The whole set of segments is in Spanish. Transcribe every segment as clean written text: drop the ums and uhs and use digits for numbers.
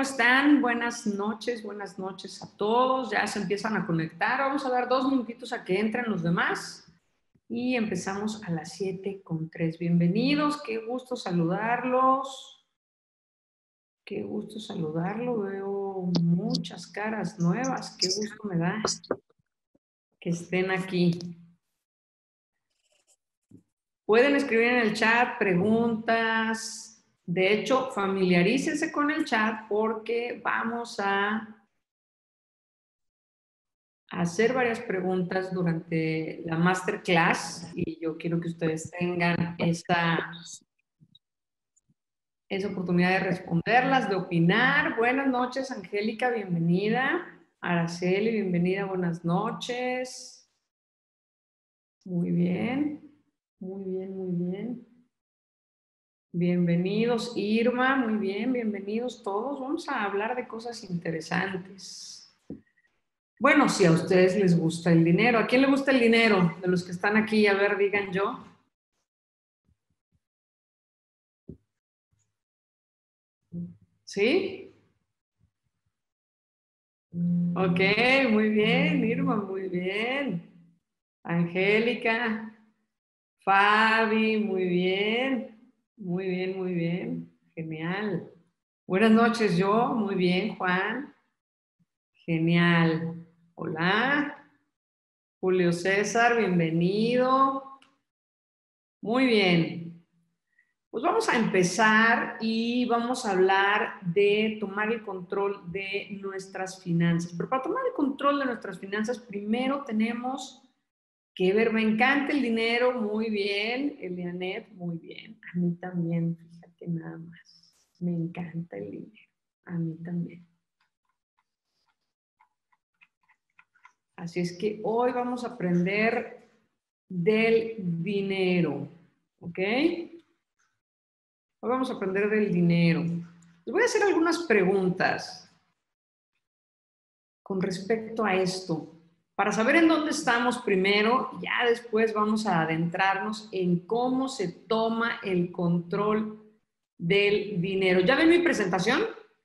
están? Buenas noches a todos. Ya se empiezan a conectar. Vamos a dar 2 minutitos a que entren los demás. Y empezamos a las 7:03. Bienvenidos, qué gusto saludarlos. Qué gusto saludarlo. Veo muchas caras nuevas. Qué gusto me da que estén aquí. Pueden escribir en el chat preguntas. De hecho, familiarícense con el chat porque vamos a hacer varias preguntas durante la masterclass y yo quiero que ustedes tengan esa oportunidad de responderlas, de opinar. Buenas noches, Angélica, bienvenida. Araceli, bienvenida, buenas noches. Muy bien, muy bien, muy bien. Bienvenidos, Irma, muy bien, bienvenidos todos. Vamos a hablar de cosas interesantes. Bueno, si a ustedes les gusta el dinero. ¿A quién le gusta el dinero? De los que están aquí, a ver, digan yo. ¿Sí? Ok, muy bien, Irma, muy bien. Angélica, Fabi, muy bien. Muy bien, muy bien. Genial. Buenas noches, yo. Muy bien, Juan. Genial. Hola. Julio César, bienvenido. Muy bien. Pues vamos a empezar y vamos a hablar de tomar el control de nuestras finanzas. Pero para tomar el control de nuestras finanzas, primero tenemos que ver, me encanta el dinero, muy bien. Elianet, muy bien. A mí también, fíjate nada más. Me encanta el dinero. A mí también. Así es que hoy vamos a aprender del dinero, ¿ok? Hoy vamos a aprender del dinero. Les voy a hacer algunas preguntas con respecto a esto. Para saber en dónde estamos primero, ya después vamos a adentrarnos en cómo se toma el control del dinero. ¿Ya ven mi presentación?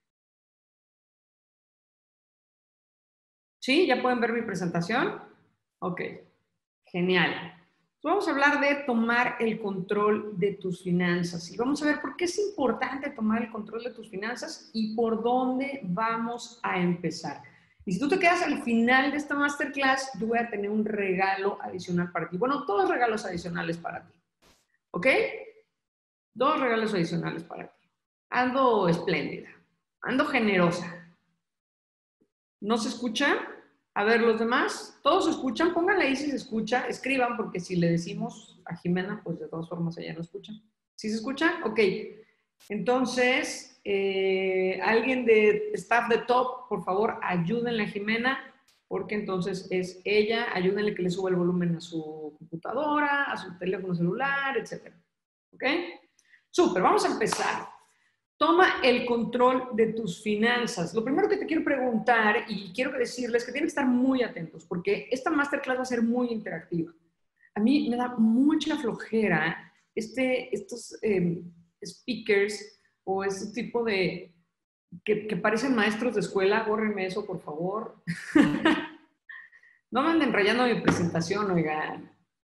¿Sí? ¿Ya pueden ver mi presentación? Ok, genial. Vamos a hablar de tomar el control de tus finanzas y vamos a ver por qué es importante tomar el control de tus finanzas y por dónde vamos a empezar. Y si tú te quedas al final de esta masterclass, yo voy a tener un regalo adicional para ti. Bueno, 2 regalos adicionales para ti. ¿Ok? 2 regalos adicionales para ti. Ando espléndida. Ando generosa. ¿No se escucha? A ver, los demás, ¿todos se escuchan? Pónganle ahí si se escucha, escriban, porque si le decimos a Jimena, pues de todas formas ella no escucha. ¿Sí se escucha? Ok. Entonces, alguien de staff de top, por favor, ayúdenle a Jimena, porque entonces es ella, ayúdenle que le suba el volumen a su computadora, a su teléfono celular, etc. ¿Ok? Súper, vamos a empezar. Toma el control de tus finanzas. Lo primero que te quiero preguntar y quiero decirles que tienen que estar muy atentos porque esta masterclass va a ser muy interactiva. A mí me da mucha flojera estos speakers o este tipo de que parecen maestros de escuela. Bórrenme eso, por favor. No me anden rayando mi presentación, oigan.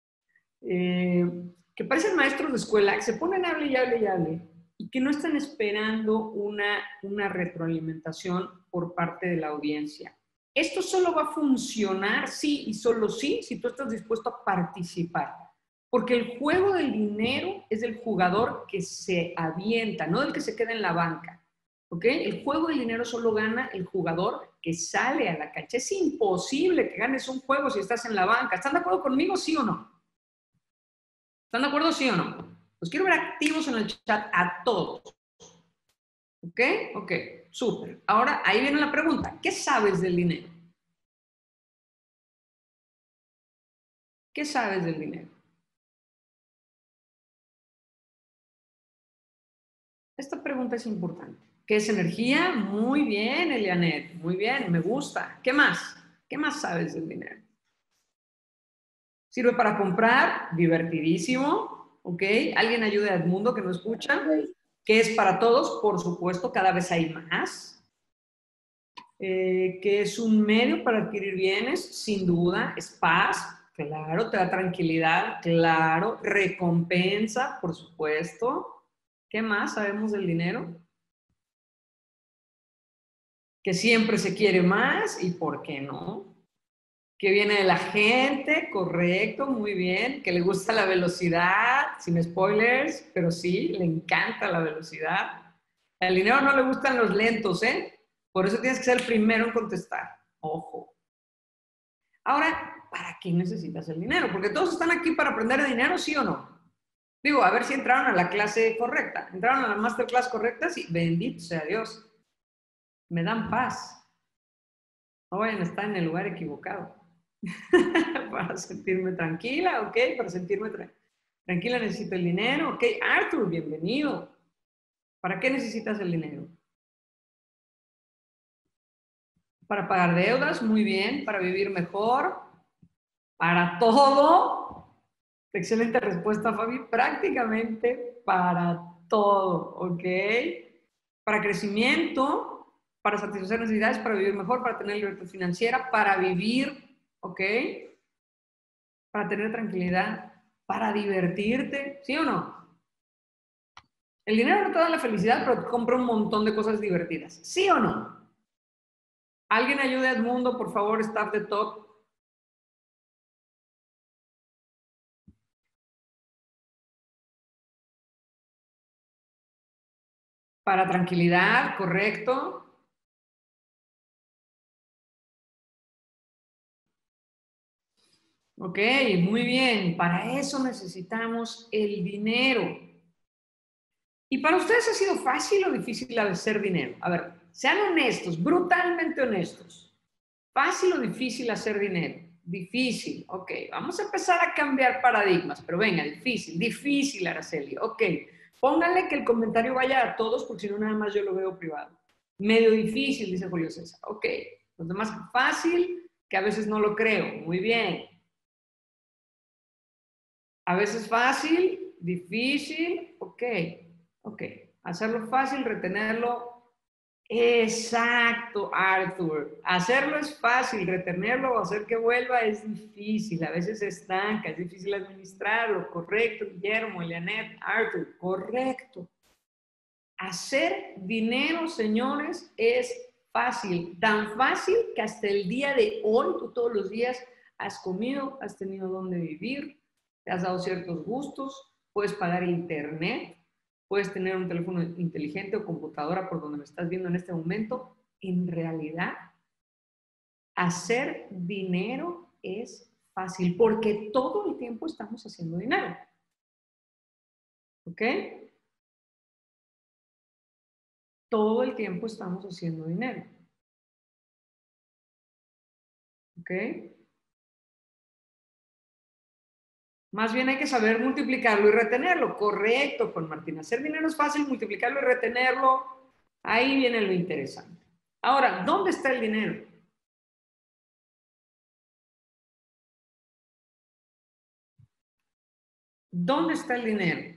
Que parecen maestros de escuela, que se ponen a hable y hable y hable y que no están esperando una retroalimentación por parte de la audiencia. Esto solo va a funcionar sí y solo sí si tú estás dispuesto a participar. Porque el juego del dinero es del jugador que se avienta, no del que se queda en la banca. ¿Ok? El juego del dinero solo gana el jugador que sale a la cancha. Es imposible que ganes un juego si estás en la banca. ¿Están de acuerdo conmigo, sí o no? ¿Están de acuerdo, sí o no? Los quiero ver activos en el chat a todos. ¿Ok? Ok, súper. Ahora, ahí viene la pregunta. ¿Qué sabes del dinero? ¿Qué sabes del dinero? Esta pregunta es importante. ¿Qué es energía? Muy bien, Elianet. Muy bien, me gusta. ¿Qué más? ¿Qué más sabes del dinero? ¿Sirve para comprar? Divertidísimo. ¿Ok? ¿Alguien ayude a Edmundo que no escucha? ¿Qué es para todos? Por supuesto, cada vez hay más. que es un medio para adquirir bienes, sin duda, es paz, claro, te da tranquilidad, claro, recompensa, por supuesto. ¿Qué más sabemos del dinero? Que siempre se quiere más y ¿por qué no? Que viene de la gente, correcto, muy bien, que le gusta la velocidad, sin spoilers, pero sí, le encanta la velocidad. Al dinero no le gustan los lentos, ¿eh? Por eso tienes que ser el primero en contestar. Ojo. Ahora, ¿para qué necesitas el dinero? Porque todos están aquí para aprender de dinero, ¿sí o no? Digo, a ver si entraron a la clase correcta. ¿Entraron a la masterclass correcta? Sí, bendito sea Dios. Me dan paz. No vayan a estar en el lugar equivocado. Para sentirme tranquila, ¿ok? Para sentirme tranquila necesito el dinero, ¿ok? Arthur, bienvenido. ¿Para qué necesitas el dinero? Para pagar deudas, muy bien. Para vivir mejor. Para todo. Excelente respuesta, Fabi. Prácticamente para todo, ¿ok? Para crecimiento, para satisfacer necesidades, para vivir mejor, para tener libertad financiera, para vivir, ¿ok? Para tener tranquilidad, para divertirte, ¿sí o no? El dinero no te da la felicidad, pero te compra un montón de cosas divertidas, ¿sí o no? Alguien ayude a Edmundo, por favor, staff de top. Para tranquilidad, correcto. Ok, muy bien. Para eso necesitamos el dinero. ¿Y para ustedes ha sido fácil o difícil hacer dinero? A ver, sean honestos, brutalmente honestos. ¿Fácil o difícil hacer dinero? Difícil, ok. Vamos a empezar a cambiar paradigmas, pero venga, difícil, difícil, Araceli. Ok, pónganle que el comentario vaya a todos, porque si no, nada más yo lo veo privado. Medio difícil, dice Julio César. Ok, los demás, fácil, que a veces no lo creo. Muy bien. A veces fácil, difícil, ok, ok. Hacerlo fácil, retenerlo. Exacto, Arthur. Hacerlo es fácil, retenerlo o hacer que vuelva es difícil. A veces se estanca, es difícil administrarlo. Correcto, Guillermo, Elianet, Arthur, correcto. Hacer dinero, señores, es fácil. Tan fácil que hasta el día de hoy, tú todos los días has comido, has tenido dónde vivir, te has dado ciertos gustos, puedes pagar internet, puedes tener un teléfono inteligente o computadora por donde me estás viendo en este momento. En realidad, hacer dinero es fácil porque todo el tiempo estamos haciendo dinero. ¿Ok? Todo el tiempo estamos haciendo dinero. ¿Ok? Más bien hay que saber multiplicarlo y retenerlo. Correcto, con Martín. Hacer dinero es fácil, multiplicarlo y retenerlo. Ahí viene lo interesante. Ahora, ¿dónde está el dinero? ¿Dónde está el dinero?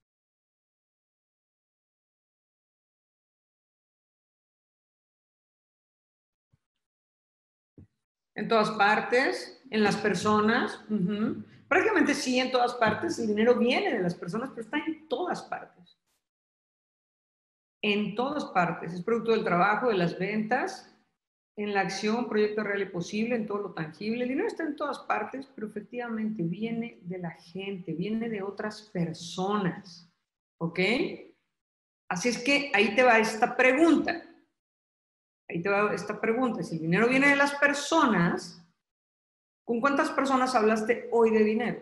En todas partes, en las personas. Prácticamente sí, en todas partes. El dinero viene de las personas, pero está en todas partes. En todas partes. Es producto del trabajo, de las ventas, en la acción, proyecto real y posible, en todo lo tangible. El dinero está en todas partes, pero efectivamente viene de la gente, viene de otras personas. ¿Ok? Así es que ahí te va esta pregunta. Ahí te va esta pregunta. Si el dinero viene de las personas, ¿con cuántas personas hablaste hoy de dinero?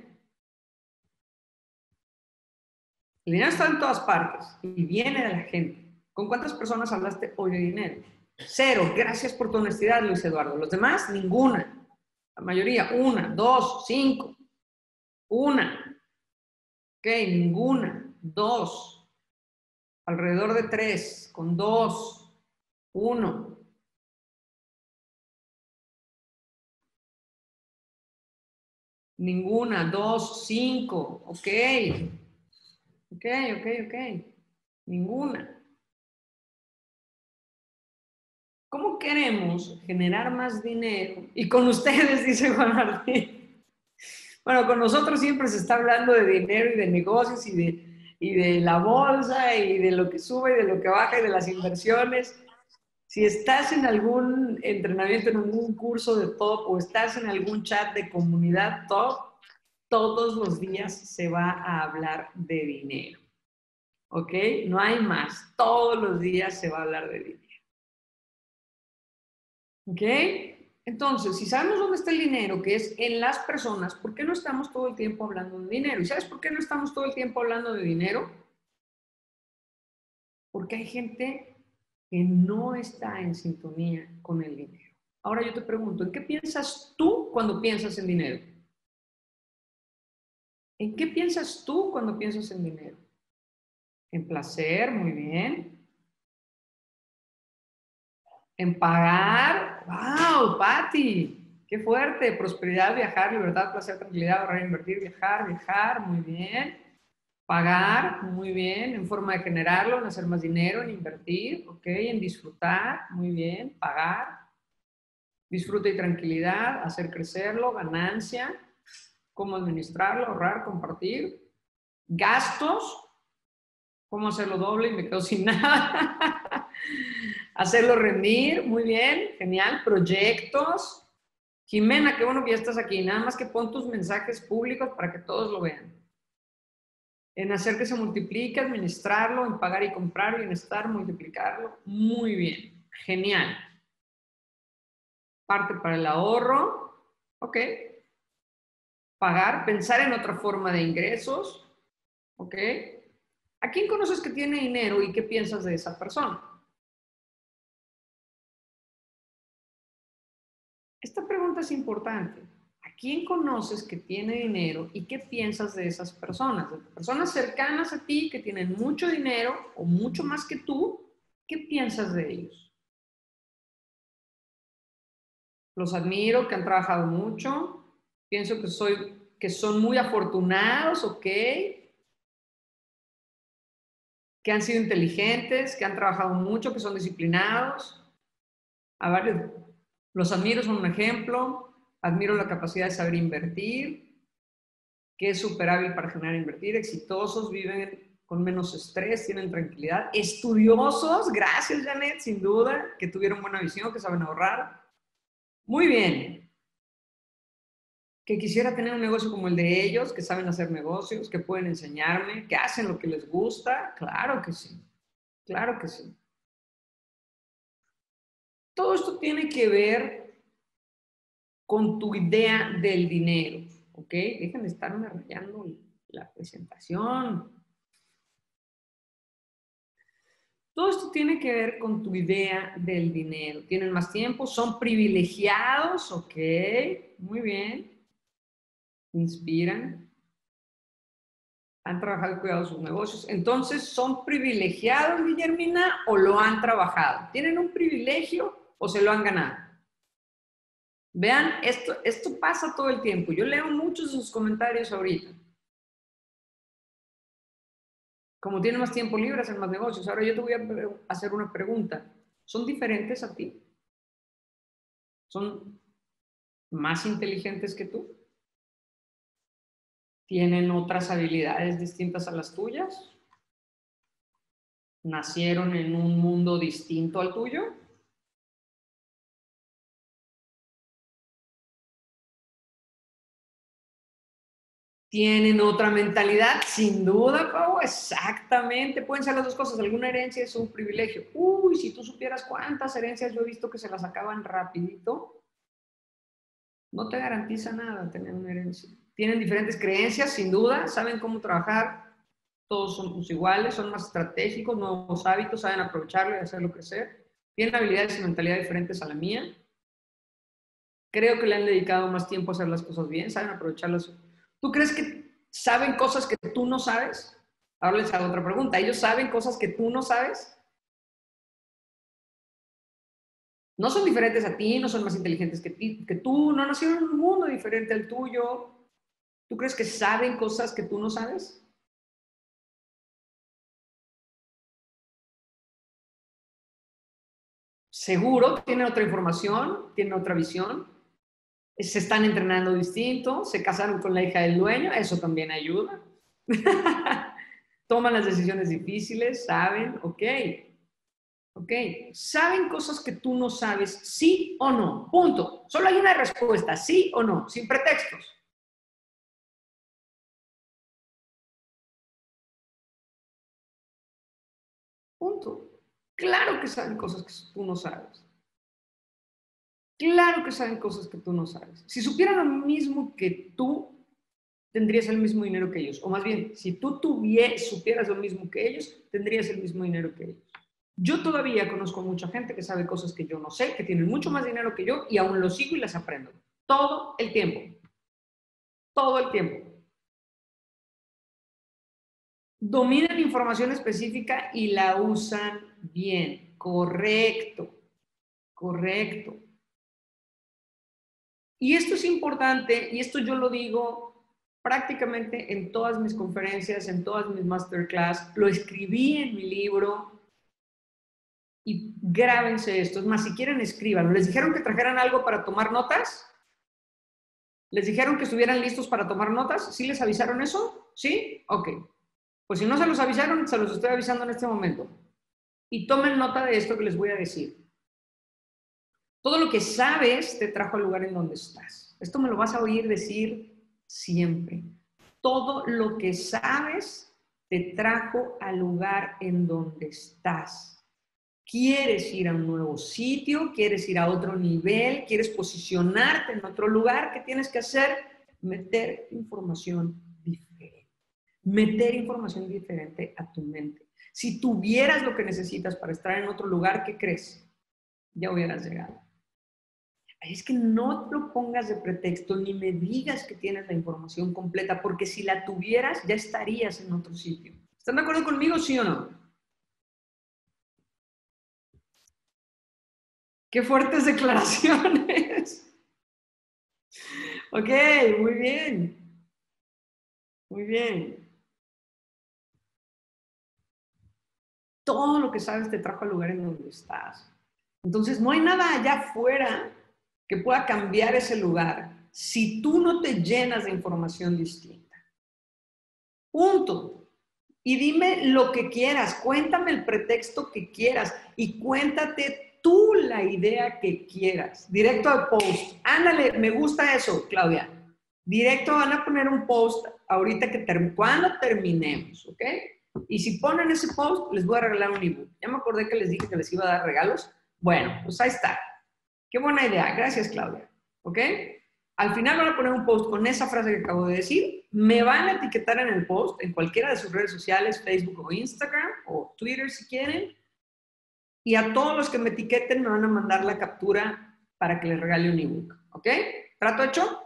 El dinero está en todas partes y viene de la gente. ¿Con cuántas personas hablaste hoy de dinero? Cero. Gracias por tu honestidad, Luis Eduardo. Los demás, ninguna. La mayoría, una, dos, cinco. Una. Ok, ninguna. Dos. Alrededor de tres. Con dos. Uno. Ninguna. Dos. Cinco. Ok. Ok, ok, ok. Ninguna. ¿Cómo queremos generar más dinero? Y con ustedes, dice Juan Martín. Bueno, con nosotros siempre se está hablando de dinero y de negocios y de la bolsa y de lo que sube y de lo que baja y de las inversiones. Si estás en algún entrenamiento, en algún curso de top o estás en algún chat de comunidad top, todos los días se va a hablar de dinero. ¿Ok? No hay más. Todos los días se va a hablar de dinero. ¿Ok? Entonces, si sabemos dónde está el dinero, que es en las personas, ¿por qué no estamos todo el tiempo hablando de dinero? ¿Y sabes por qué no estamos todo el tiempo hablando de dinero? Porque hay gente que no está en sintonía con el dinero. Ahora yo te pregunto, ¿en qué piensas tú cuando piensas en dinero? ¿En qué piensas tú cuando piensas en dinero? En placer, muy bien. En pagar, wow, Patti, qué fuerte. Prosperidad, viajar, libertad, placer, tranquilidad, ahorrar, invertir, viajar, muy bien. Pagar, muy bien. En forma de generarlo, en hacer más dinero, en invertir, ok. En disfrutar, muy bien. Pagar, disfrute y tranquilidad, hacer crecerlo, ganancia, cómo administrarlo, ahorrar, compartir. Gastos, cómo hacerlo doble y me quedo sin nada. Hacerlo rendir, muy bien, genial. Proyectos. Jimena, qué bueno que ya estás aquí. Nada más que pon tus mensajes públicos para que todos lo vean. En hacer que se multiplique, administrarlo, en pagar y comprar, bienestar, multiplicarlo. Muy bien, genial. Parte para el ahorro. Ok. Pagar, pensar en otra forma de ingresos. Ok. ¿A quién conoces que tiene dinero y qué piensas de esa persona? Esta pregunta es importante. ¿A quién conoces que tiene dinero y qué piensas de esas personas? De personas cercanas a ti que tienen mucho dinero o mucho más que tú, ¿qué piensas de ellos? Los admiro, que han trabajado mucho, pienso que son muy afortunados, ok, que han sido inteligentes, que han trabajado mucho, que son disciplinados. A ver, los admiro, son un ejemplo. Admiro la capacidad de saber invertir, que es súper hábil para generar e invertir, exitosos, viven con menos estrés, tienen tranquilidad, estudiosos, gracias Janet, sin duda, que tuvieron buena visión, que saben ahorrar. Muy bien. Que quisiera tener un negocio como el de ellos, que saben hacer negocios, que pueden enseñarme, que hacen lo que les gusta. Claro que sí, claro que sí. Todo esto tiene que ver con tu idea del dinero, ¿ok? Dejen de estarme rayando la presentación. Todo esto tiene que ver con tu idea del dinero. ¿Tienen más tiempo? ¿Son privilegiados? Ok, muy bien. Inspiran. Han trabajado y cuidado sus negocios. Entonces, ¿son privilegiados, Guillermina, o lo han trabajado? ¿Tienen un privilegio o se lo han ganado? Vean, esto pasa todo el tiempo. Yo leo muchos de sus comentarios ahorita. Como tienen más tiempo libre, hacen más negocios. Ahora yo te voy a hacer una pregunta. ¿Son diferentes a ti? ¿Son más inteligentes que tú? ¿Tienen otras habilidades distintas a las tuyas? ¿Nacieron en un mundo distinto al tuyo? ¿Tienen otra mentalidad? Sin duda, Pau, exactamente. Pueden ser las dos cosas. Alguna herencia es un privilegio. Uy, si tú supieras cuántas herencias yo he visto que se las acaban rapidito, no te garantiza nada tener una herencia. Tienen diferentes creencias, sin duda, saben cómo trabajar, todos somos iguales, son más estratégicos, nuevos hábitos, saben aprovecharlo y hacerlo crecer. Tienen habilidades y mentalidad diferentes a la mía. Creo que le han dedicado más tiempo a hacer las cosas bien, saben aprovecharlas. ¿Tú crees que saben cosas que tú no sabes? Ahora les hago otra pregunta. ¿Ellos saben cosas que tú no sabes? No son diferentes a ti, no son más inteligentes que tú, no nacieron en un mundo diferente al tuyo. ¿Tú crees que saben cosas que tú no sabes? seguro tienen otra información, tienen otra visión, se están entrenando distinto, se casaron con la hija del dueño, eso también ayuda. Toman las decisiones difíciles, saben, ok, saben cosas que tú no sabes, sí o no, punto. Solo hay una respuesta, sí o no, sin pretextos. Punto. Claro que saben cosas que tú no sabes. Claro que saben cosas que tú no sabes. Si supieran lo mismo que tú, tendrías el mismo dinero que ellos. O más bien, si tú supieras lo mismo que ellos, tendrías el mismo dinero que ellos. Yo todavía conozco mucha gente que sabe cosas que yo no sé, que tienen mucho más dinero que yo y aún lo sigo y las aprendo. Todo el tiempo. Todo el tiempo. Dominan información específica y la usan bien. Correcto. Correcto. Y esto es importante, y esto yo lo digo prácticamente en todas mis conferencias, en todas mis masterclass, lo escribí en mi libro y grábense esto. Es más, si quieren, escríbanlo. ¿Les dijeron que trajeran algo para tomar notas? ¿Les dijeron que estuvieran listos para tomar notas? ¿Sí les avisaron eso? ¿Sí? Ok. Pues si no se los avisaron, se los estoy avisando en este momento. Y tomen nota de esto que les voy a decir. Todo lo que sabes te trajo al lugar en donde estás. Esto me lo vas a oír decir siempre. Todo lo que sabes te trajo al lugar en donde estás. ¿Quieres ir a un nuevo sitio? ¿Quieres ir a otro nivel? ¿Quieres posicionarte en otro lugar? ¿Qué tienes que hacer? Meter información diferente. Meter información diferente a tu mente. Si tuvieras lo que necesitas para estar en otro lugar, ¿qué crees? Ya hubieras llegado. Es que no lo pongas de pretexto ni me digas que tienes la información completa, porque si la tuvieras ya estarías en otro sitio. ¿Están de acuerdo conmigo, sí o no? Qué fuertes declaraciones. Ok, muy bien. Muy bien. Todo lo que sabes te trajo al lugar en donde estás. Entonces, no hay nada allá afuera que pueda cambiar ese lugar si tú no te llenas de información distinta. Punto. Y dime lo que quieras, cuéntame el pretexto que quieras y cuéntate tú la idea que quieras. Directo al post. Ándale, me gusta eso, Claudia. Directo van a poner un post ahorita cuando terminemos, ¿ok? Y si ponen ese post, les voy a regalar un ebook. Ya me acordé que les dije que les iba a dar regalos. Bueno, pues ahí está. Qué buena idea. Gracias, Claudia. ¿Ok? Al final van a poner un post con esa frase que acabo de decir. Me van a etiquetar en el post, en cualquiera de sus redes sociales, Facebook o Instagram, o Twitter si quieren. Y a todos los que me etiqueten me van a mandar la captura para que les regale un ebook. ¿Ok? ¿Trato hecho?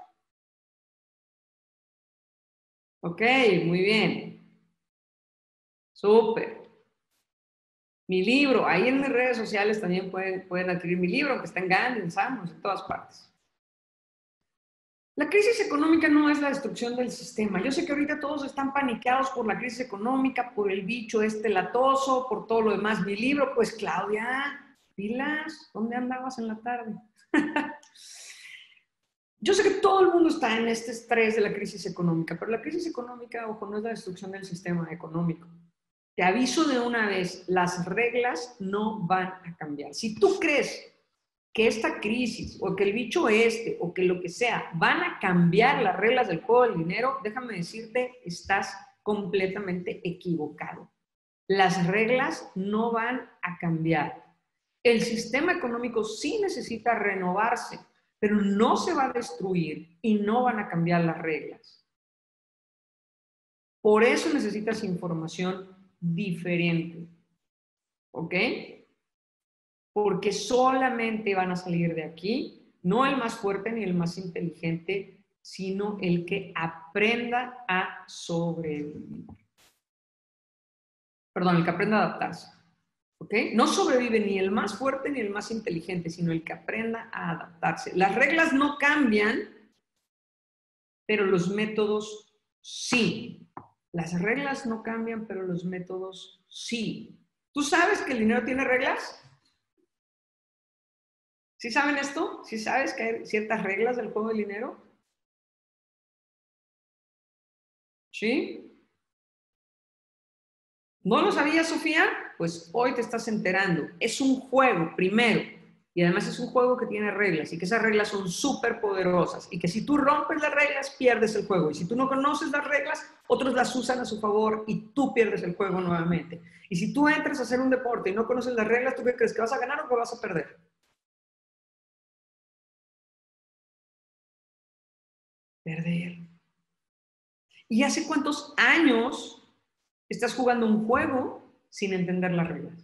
Ok, muy bien. Súper. Mi libro, ahí en mis redes sociales también pueden adquirir mi libro, que está en Gandhi, en Samos, en todas partes. La crisis económica no es la destrucción del sistema. Yo sé que ahorita todos están paniqueados por la crisis económica, por el bicho este latoso, por todo lo demás. Mi libro, pues Claudia, pilas, ¿dónde andabas en la tarde? Yo sé que todo el mundo está en este estrés de la crisis económica, pero la crisis económica, ojo, no es la destrucción del sistema económico. Te aviso de una vez, las reglas no van a cambiar. Si tú crees que esta crisis o que el bicho este o que lo que sea van a cambiar las reglas del juego del dinero, déjame decirte, estás completamente equivocado. Las reglas no van a cambiar. El sistema económico sí necesita renovarse, pero no se va a destruir y no van a cambiar las reglas. Por eso necesitas información diferente. ¿Ok? Porque solamente van a salir de aquí, no el más fuerte ni el más inteligente, sino el que aprenda a sobrevivir. Perdón, el que aprenda a adaptarse. ¿Ok? No sobrevive ni el más fuerte ni el más inteligente, sino el que aprenda a adaptarse. Las reglas no cambian, pero los métodos sí. Las reglas no cambian, pero los métodos sí. ¿Tú sabes que el dinero tiene reglas? ¿Sí saben esto? ¿Sí sabes que hay ciertas reglas del juego del dinero? ¿Sí? ¿No lo sabías, Sofía? Pues hoy te estás enterando. Es un juego, primero. Y además es un juego que tiene reglas y que esas reglas son súper poderosas y que si tú rompes las reglas, pierdes el juego. Y si tú no conoces las reglas, otros las usan a su favor y tú pierdes el juego nuevamente. Y si tú entras a hacer un deporte y no conoces las reglas, ¿tú qué crees? ¿Que vas a ganar o que vas a perder? Perder. ¿Y hace cuántos años estás jugando un juego sin entender las reglas?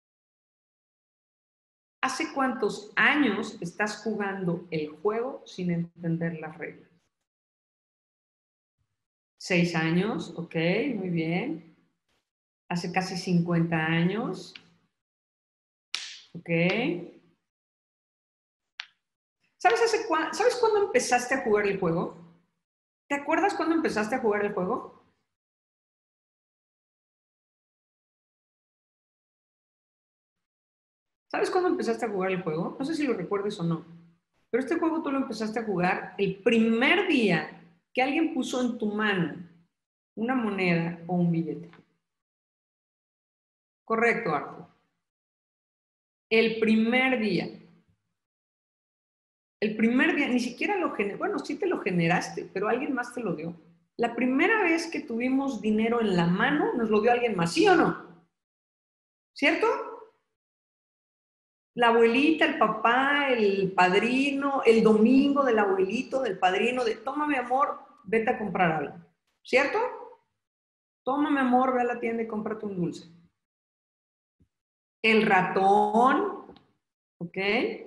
¿Hace cuántos años estás jugando el juego sin entender las reglas? 6 años, ok, muy bien. Hace casi 50 años, ok. ¿Sabes cuándo empezaste a jugar el juego? ¿Te acuerdas cuándo empezaste a jugar el juego? ¿Sabes cuándo empezaste a jugar el juego? No sé si lo recuerdes o no, pero este juego tú lo empezaste a jugar el primer día que alguien puso en tu mano una moneda o un billete. Correcto, Arthur. El primer día. El primer día, ni siquiera lo generaste, bueno, sí te lo generaste, pero alguien más te lo dio. La primera vez que tuvimos dinero en la mano, nos lo dio alguien más, ¿sí o no? ¿Cierto? La abuelita, el papá, el padrino, el domingo del abuelito, del padrino, de toma mi amor, vete a comprar algo. ¿Cierto? Toma mi amor, ve a la tienda y cómprate un dulce. El ratón, ¿ok?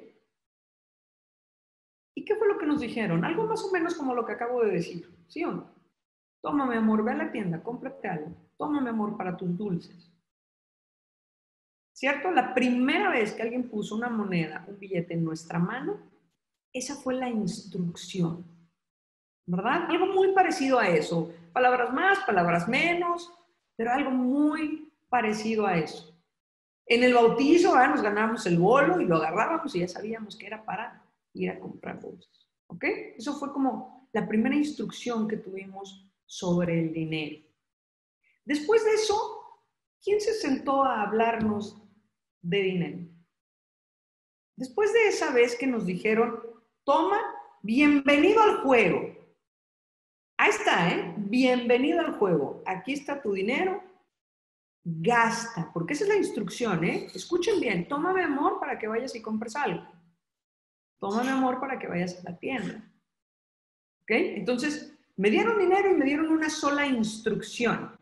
¿Y qué fue lo que nos dijeron? Algo más o menos como lo que acabo de decir, ¿sí o no? Toma, mi amor, ve a la tienda, cómprate algo. Toma, mi amor, para tus dulces. ¿Cierto? La primera vez que alguien puso una moneda, un billete en nuestra mano, esa fue la instrucción, ¿verdad? Algo muy parecido a eso. Palabras más, palabras menos, pero algo muy parecido a eso. En el bautizo, nos ganábamos el bolo y lo agarrábamos y ya sabíamos que era para ir a comprar dulces. ¿Ok? Eso fue como la primera instrucción que tuvimos sobre el dinero. Después de eso, ¿quién se sentó a hablarnos de dinero? Después de esa vez que nos dijeron, toma, bienvenido al juego. Ahí está, ¿eh? Bienvenido al juego. Aquí está tu dinero, gasta, porque esa es la instrucción, ¿eh? Escuchen bien, toma mi amor para que vayas y compres algo. Toma mi amor para que vayas a la tienda. ¿Ok? Entonces, me dieron dinero y me dieron una sola instrucción.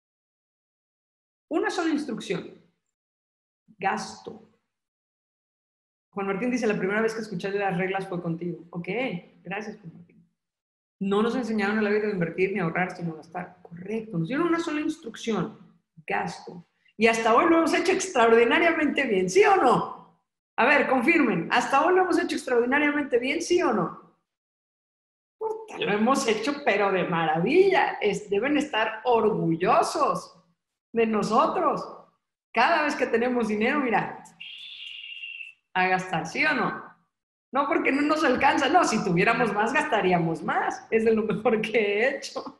Una sola instrucción. Gasto. Juan Martín dice, la primera vez que escuché las reglas fue contigo. Ok, gracias, Juan Martín. No nos enseñaron el hábito de invertir ni ahorrar, sino gastar. Correcto, nos dieron una sola instrucción, gasto. Y hasta hoy lo hemos hecho extraordinariamente bien, ¿sí o no? A ver, confirmen, ¿hasta hoy lo hemos hecho extraordinariamente bien, sí o no? Puta, lo hemos hecho, pero de maravilla. Deben estar orgullosos de nosotros. Cada vez que tenemos dinero, mira, a gastar, ¿sí o no? No porque no nos alcanza, no, si tuviéramos más, gastaríamos más. Es de lo mejor que he hecho.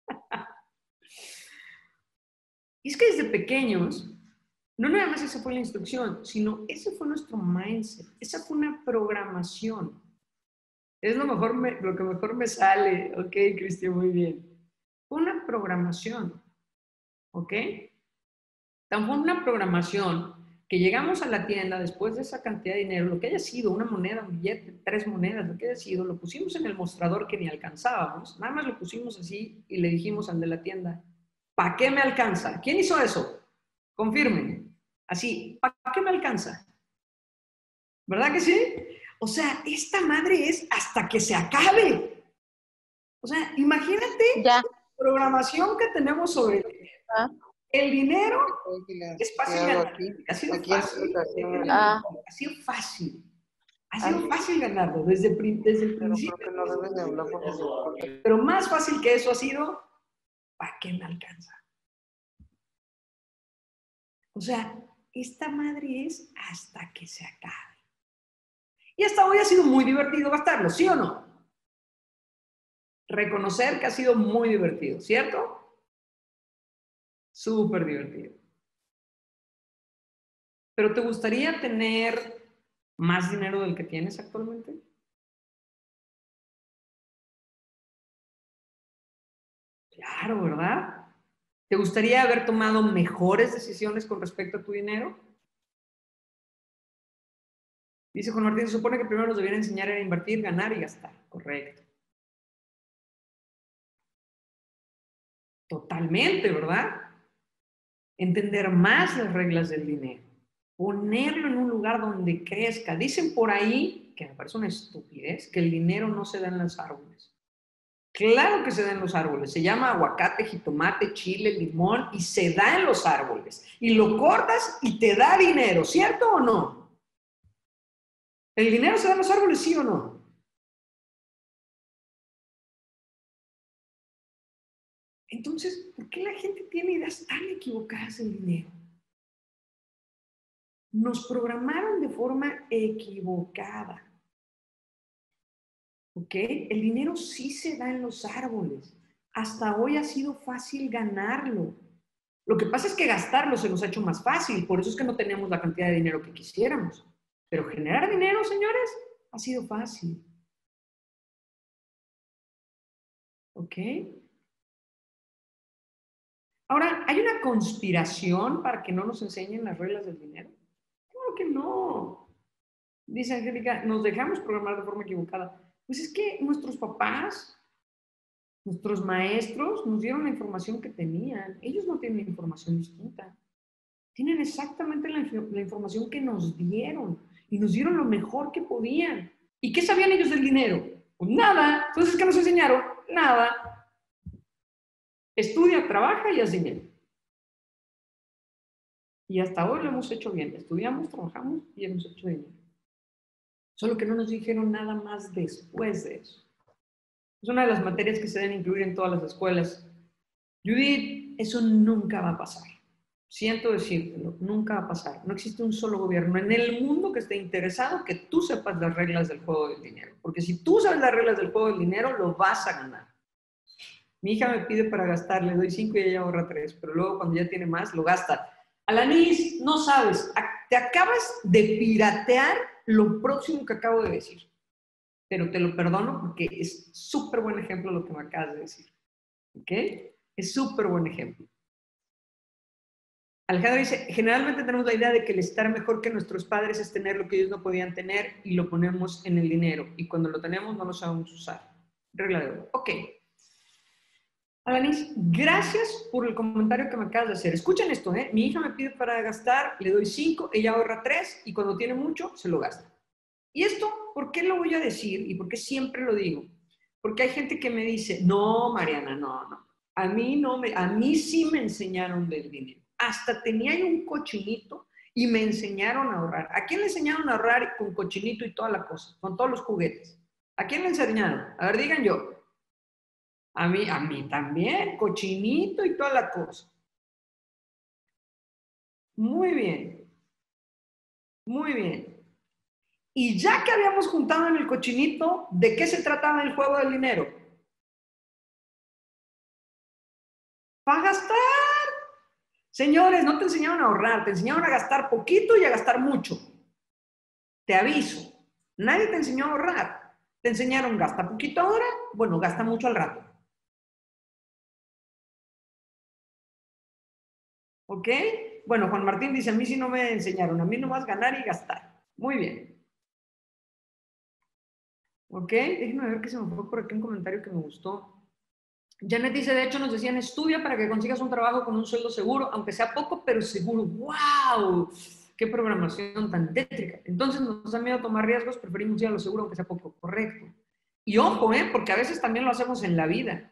Y es que desde pequeños, no nada más esa fue la instrucción, sino ese fue nuestro mindset, esa fue una programación. Es lo que mejor me sale. Ok, Cristian, muy bien. Fue una programación, ¿ok? Tan fue una programación que llegamos a la tienda después de esa cantidad de dinero, lo que haya sido, una moneda, un billete, 3 monedas, lo que haya sido, lo pusimos en el mostrador que ni alcanzábamos, nada más lo pusimos así y le dijimos al de la tienda, ¿para qué me alcanza? ¿Quién hizo eso? Confirmen. Así, ¿para qué me alcanza? ¿Verdad que sí? O sea, esta madre es hasta que se acabe. O sea, imagínate Ya. la programación que tenemos sobre el dinero. Es fácil ganar. Ha sido fácil. Ha sido fácil. Ha sido fácil ganarlo desde el principio. Creo que no debes de hablar Pero más fácil que eso ha sido, ¿para qué me alcanza? O sea, esta madre es hasta que se acabe. Y hasta hoy ha sido muy divertido gastarlo, ¿sí o no? Reconocer que ha sido muy divertido, ¿cierto? Súper divertido. ¿Pero te gustaría tener más dinero del que tienes actualmente? Claro, ¿verdad? ¿Te gustaría haber tomado mejores decisiones con respecto a tu dinero? Dice Juan Martín, se supone que primero nos debieran enseñar a invertir, ganar y gastar. Correcto. Totalmente, ¿verdad? Entender más las reglas del dinero. Ponerlo en un lugar donde crezca. Dicen por ahí, que me parece una estupidez, que el dinero no se da en los árboles. Claro que se da en los árboles. Se llama aguacate, jitomate, chile, limón y se da en los árboles. Y lo cortas y te da dinero, ¿cierto o no? ¿El dinero se da en los árboles, sí o no? Entonces, ¿por qué la gente tiene ideas tan equivocadas del dinero? Nos programaron de forma equivocada. ¿Ok? El dinero sí se da en los árboles. Hasta hoy ha sido fácil ganarlo. Lo que pasa es que gastarlo se nos ha hecho más fácil, por eso es que no tenemos la cantidad de dinero que quisiéramos. Pero generar dinero, señores, ha sido fácil. ¿Ok? Ahora, ¿hay una conspiración para que no nos enseñen las reglas del dinero? Claro que no. Dice Angélica, nos dejamos programar de forma equivocada. Pues es que nuestros papás, nuestros maestros nos dieron la información que tenían. Ellos no tienen información distinta. Tienen exactamente la información que nos dieron. Y nos dieron lo mejor que podían. ¿Y qué sabían ellos del dinero? Pues nada. Entonces, ¿qué nos enseñaron? Nada. Estudia, trabaja y haz dinero. Y hasta hoy lo hemos hecho bien. Estudiamos, trabajamos y hemos hecho dinero. Solo que no nos dijeron nada más después de eso. Es una de las materias que se deben incluir en todas las escuelas. Judith, eso nunca va a pasar. Siento decírtelo, nunca va a pasar. No existe un solo gobierno en el mundo que esté interesado que tú sepas las reglas del juego del dinero. Porque si tú sabes las reglas del juego del dinero, lo vas a ganar. Mi hija me pide para gastar, le doy 5 y ella ahorra 3, pero luego cuando ya tiene más, lo gasta. Alanis, no sabes, te acabas de piratear lo próximo que acabo de decir. Pero te lo perdono porque es súper buen ejemplo lo que me acabas de decir. ¿Ok? Es súper buen ejemplo. Alejandro dice, generalmente tenemos la idea de que el estar mejor que nuestros padres es tener lo que ellos no podían tener y lo ponemos en el dinero. Y cuando lo tenemos no lo sabemos usar. Regla de oro. Ok. Alanis, gracias por el comentario que me acabas de hacer. Escuchen esto, ¿eh? Mi hija me pide para gastar, le doy 5, ella ahorra 3 y cuando tiene mucho, se lo gasta. Y esto, ¿por qué lo voy a decir y por qué siempre lo digo? Porque hay gente que me dice, no, Mariana, no. A mí sí me enseñaron del dinero. Hasta tenía yo un cochinito y me enseñaron a ahorrar. ¿A quién le enseñaron a ahorrar con cochinito y toda la cosa? Con todos los juguetes. ¿A quién le enseñaron? A ver, digan yo. A mí también, cochinito y toda la cosa. Muy bien, muy bien. Y ya que habíamos juntado en el cochinito, ¿de qué se trataba el juego del dinero? Para gastar. Señores, no te enseñaron a ahorrar, te enseñaron a gastar poquito y a gastar mucho. Te aviso, nadie te enseñó a ahorrar. Te enseñaron gasta poquito ahora, bueno, gasta mucho al rato. ¿Ok? Bueno, Juan Martín dice, a mí sí no me enseñaron, a mí nomás ganar y gastar. Muy bien. ¿Ok? Déjenme ver que se me fue por aquí un comentario que me gustó. Janet dice, de hecho nos decían, estudia para que consigas un trabajo con un sueldo seguro, aunque sea poco, pero seguro. ¡Wow! ¡Qué programación tan tétrica! Entonces nos da miedo tomar riesgos, preferimos ir a lo seguro, aunque sea poco. Correcto. Y ojo, porque a veces también lo hacemos en la vida.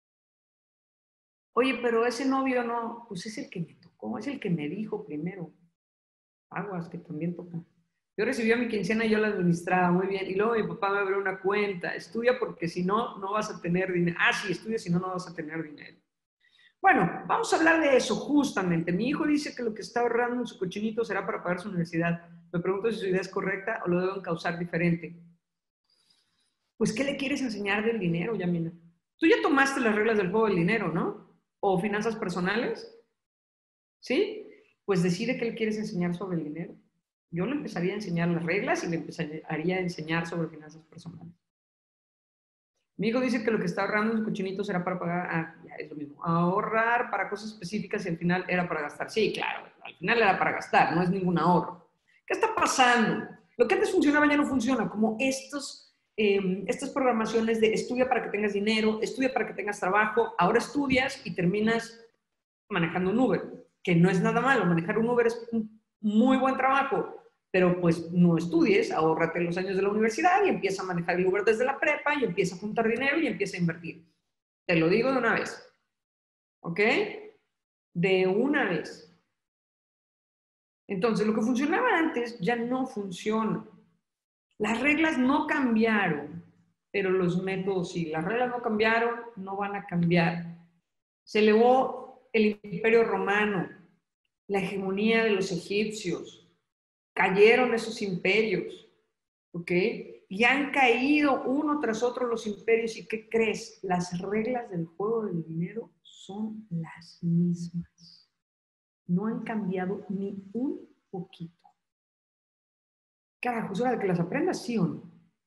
Oye, pero ese novio no, pues es el que me tocó, es el que me dijo primero. Aguas, que también toca. Yo recibí mi quincena y yo la administraba muy bien. Y luego mi papá me abrió una cuenta. Estudia porque si no, no vas a tener dinero. Ah, sí, estudia si no, no vas a tener dinero. Bueno, vamos a hablar de eso justamente. Mi hijo dice que lo que está ahorrando en su cochinito será para pagar su universidad. Me pregunto si su idea es correcta o lo debo encauzar diferente. Pues, ¿qué le quieres enseñar del dinero, Yamina? Tú ya tomaste las reglas del juego del dinero, ¿no? ¿O finanzas personales? ¿Sí? Pues decide qué le quieres enseñar sobre el dinero. Yo le empezaría a enseñar las reglas y le empezaría a enseñar sobre finanzas personales. Mi hijo dice que lo que está ahorrando en su cochinito será para pagar, ya es lo mismo, ahorrar para cosas específicas y al final era para gastar. Sí, claro, al final era para gastar, no es ningún ahorro. ¿Qué está pasando? Lo que antes funcionaba ya no funciona, como estas programaciones de estudia para que tengas dinero, estudia para que tengas trabajo, ahora estudias y terminas manejando un Uber, que no es nada malo, manejar un Uber es un muy buen trabajo, pero pues no estudies, ahórrate los años de la universidad y empieza a manejar el Uber desde la prepa y empieza a juntar dinero y empieza a invertir. Te lo digo de una vez, ¿ok? De una vez. Entonces, lo que funcionaba antes ya no funciona. Las reglas no cambiaron, pero los métodos sí. Las reglas no cambiaron, no van a cambiar. Se elevó el Imperio Romano, la hegemonía de los egipcios, cayeron esos imperios, ¿ok? Y han caído uno tras otro los imperios. ¿Y qué crees? Las reglas del juego del dinero son las mismas. No han cambiado ni un poquito. Carajo, es hora de que las aprendas, ¿sí o no?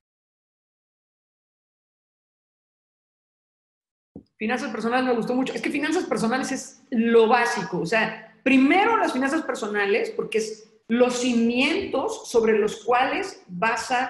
Finanzas personales me gustó mucho. Es que finanzas personales es lo básico. O sea, primero las finanzas personales, porque es los cimientos sobre los cuales vas a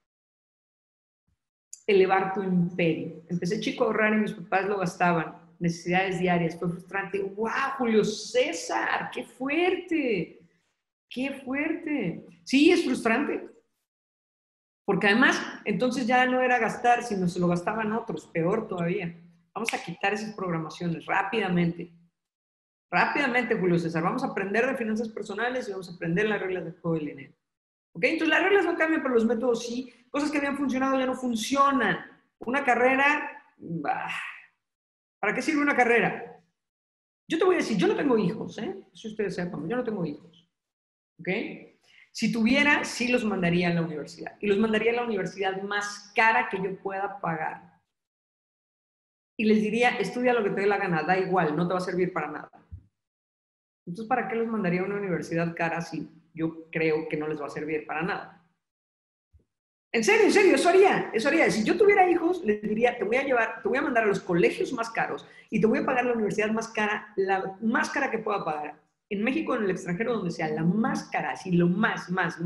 elevar tu imperio. Empecé chico a ahorrar y mis papás lo gastaban. Necesidades diarias. Fue frustrante. ¡Wow, Julio César! ¡Qué fuerte! ¡Qué fuerte! Sí, es frustrante. Porque además, entonces ya no era gastar, sino se lo gastaban otros. Peor todavía. Vamos a quitar esas programaciones rápidamente. Rápidamente, Julio César. Vamos a aprender de finanzas personales y vamos a aprender las reglas del juego del dinero. ¿Ok? Entonces las reglas no cambian, pero los métodos sí. Cosas que habían funcionado ya no funcionan. Una carrera, ¿para qué sirve una carrera? Yo te voy a decir, yo no tengo hijos, ¿eh? Si ustedes sepan, yo no tengo hijos. ¿Ok? Si tuviera, sí los mandaría a la universidad. Y los mandaría a la universidad más cara que yo pueda pagar. Y les diría, estudia lo que te dé la gana, da igual, no te va a servir para nada. Entonces, ¿para qué los mandaría a una universidad cara si yo creo que no les va a servir para nada? En serio, eso haría, eso haría. Si yo tuviera hijos, les diría, te voy a mandar a los colegios más caros y te voy a pagar la universidad más cara, la más cara que pueda pagar. En México, en el extranjero, donde sea, la más cara, así lo más.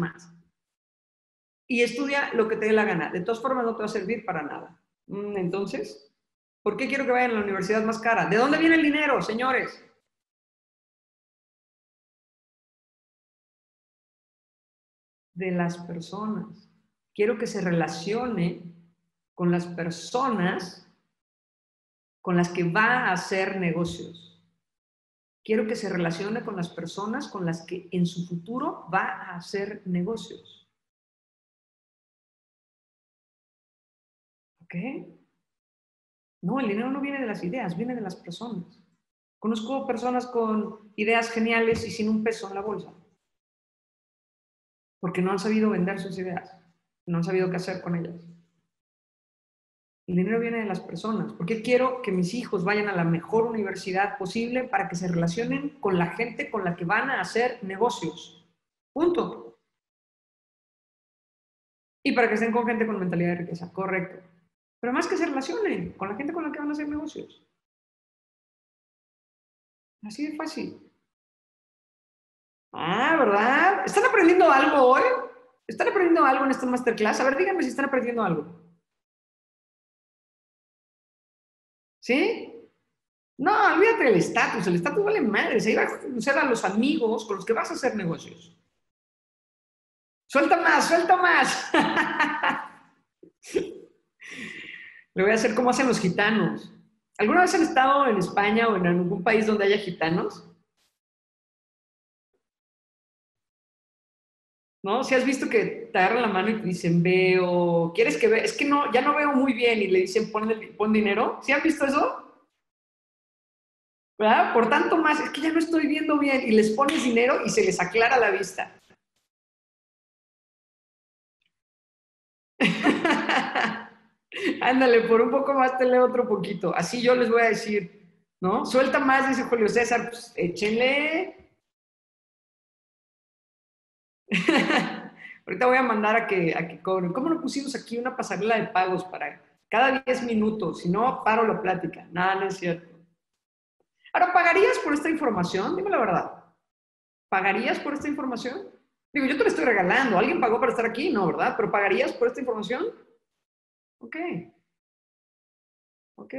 Y estudia lo que te dé la gana. De todas formas, no te va a servir para nada. Entonces, ¿por qué quiero que vayan a la universidad más cara? ¿De dónde viene el dinero, señores? De las personas. Quiero que se relacione con las personas con las que va a hacer negocios. Quiero que se relacione con las personas con las que en su futuro va a hacer negocios. ¿Ok? No, el dinero no viene de las ideas, viene de las personas. Conozco personas con ideas geniales y sin un peso en la bolsa, porque no han sabido vender sus ideas, no han sabido qué hacer con ellas. El dinero viene de las personas, porque quiero que mis hijos vayan a la mejor universidad posible para que se relacionen con la gente con la que van a hacer negocios. Punto. Y para que estén con gente con mentalidad de riqueza, correcto. Pero más que se relacionen con la gente con la que van a hacer negocios. Así de fácil. Ah, ¿verdad? ¿Están aprendiendo algo hoy? ¿Están aprendiendo algo en esta masterclass? A ver, díganme si están aprendiendo algo. ¿Sí? No, olvídate del estatus. El estatus vale madre. Se iba a conocer a los amigos con los que vas a hacer negocios. Suelta más, suelta más. Le voy a hacer como hacen los gitanos. ¿Alguna vez han estado en España o en algún país donde haya gitanos? ¿No? Si has visto que te agarran la mano y te dicen, veo, ¿quieres que vea? Es que no, ya no veo muy bien y le dicen, pon dinero. ¿Sí han visto eso? ¿verdad? Por tanto más, es que ya no estoy viendo bien, y les pones dinero y se les aclara la vista. Ándale, por un poco más te leo otro poquito. Así yo les voy a decir, ¿no? Suelta más, dice Julio César, pues échenle. Ahorita voy a mandar a que cobren. ¿Cómo no pusimos aquí una pasarela de pagos para cada 10 minutos? Si no, paro la plática. Nada, no es cierto. Ahora, ¿pagarías por esta información? Dime la verdad. ¿Pagarías por esta información? Digo, yo te la estoy regalando. ¿Alguien pagó para estar aquí? No, ¿verdad? ¿Pero pagarías por esta información? Ok, ok.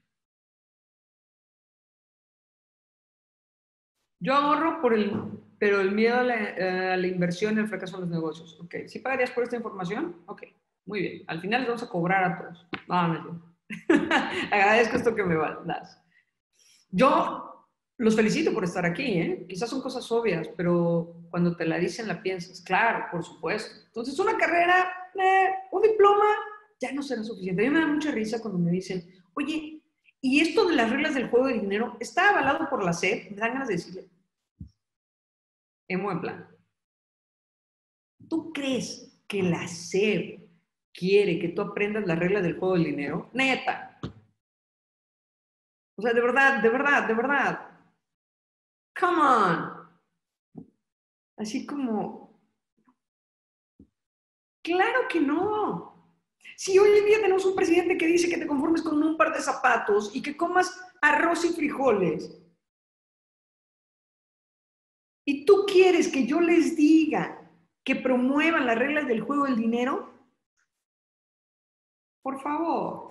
Yo ahorro pero el miedo a la inversión y el fracaso en los negocios. Ok, ¿sí pagarías por esta información? Ok, muy bien. Al final les vamos a cobrar a todos. No, no, agradezco esto que me das. Yo los felicito por estar aquí, ¿eh? Quizás son cosas obvias, pero cuando te la dicen la piensas. Claro, por supuesto. Entonces, una carrera, un diploma, ya no será suficiente. A mí me da mucha risa cuando me dicen, oye, ¿y esto de las reglas del juego del dinero está avalado por la SEP? Me dan ganas de decirle, en buen plan. ¿Tú crees que la SEP quiere que tú aprendas las reglas del juego del dinero? Neta. O sea, de verdad, de verdad, de verdad. Come on. Así como, claro que no. Si hoy en día tenemos un presidente que dice que te conformes con un par de zapatos y que comas arroz y frijoles, y tú quieres que yo les diga que promuevan las reglas del juego del dinero, por favor.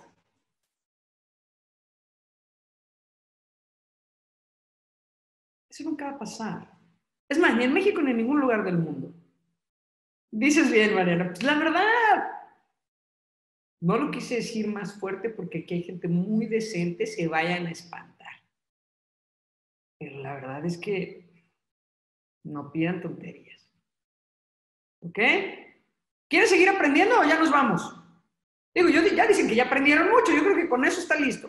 Eso nunca va a pasar. Es más, ni en México ni en ningún lugar del mundo. Dices bien, Mariana. Pues la verdad, no lo quise decir más fuerte porque aquí hay gente muy decente, se vayan a espantar. Pero la verdad es que no pidan tonterías. ¿Ok? ¿Quieres seguir aprendiendo o ya nos vamos? Digo, ya dicen que ya aprendieron mucho, yo creo que con eso está listo.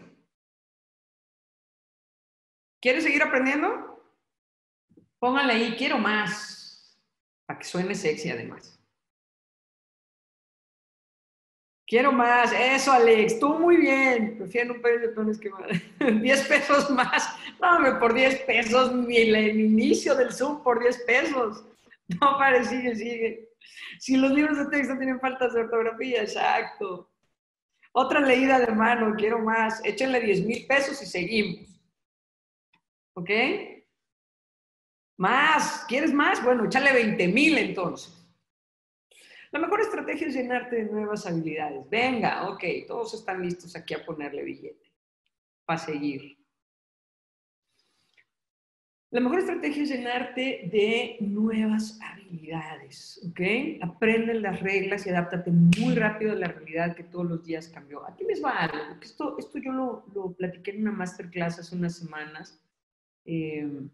¿Quieres seguir aprendiendo? Pónganle ahí, quiero más, para que suene sexy además. Quiero más, eso Alex, tú muy bien. Prefiero un par de tones que más. 10 pesos más. No, por 10 pesos, el inicio del Zoom por 10 pesos. No, padre, sigue. Si los libros de texto tienen faltas de ortografía, exacto. Otra leída de mano, quiero más. Échenle 10,000 pesos y seguimos. ¿Ok? Más, ¿quieres más? Bueno, échale 20,000 entonces. La mejor estrategia es llenarte de nuevas habilidades. Venga, ok, todos están listos aquí a ponerle billete para seguir. La mejor estrategia es llenarte de nuevas habilidades, ¿ok? Aprende las reglas y adáptate muy rápido a la realidad que todos los días cambió. Aquí les va algo, que esto yo lo platiqué en una masterclass hace unas semanas. Eh,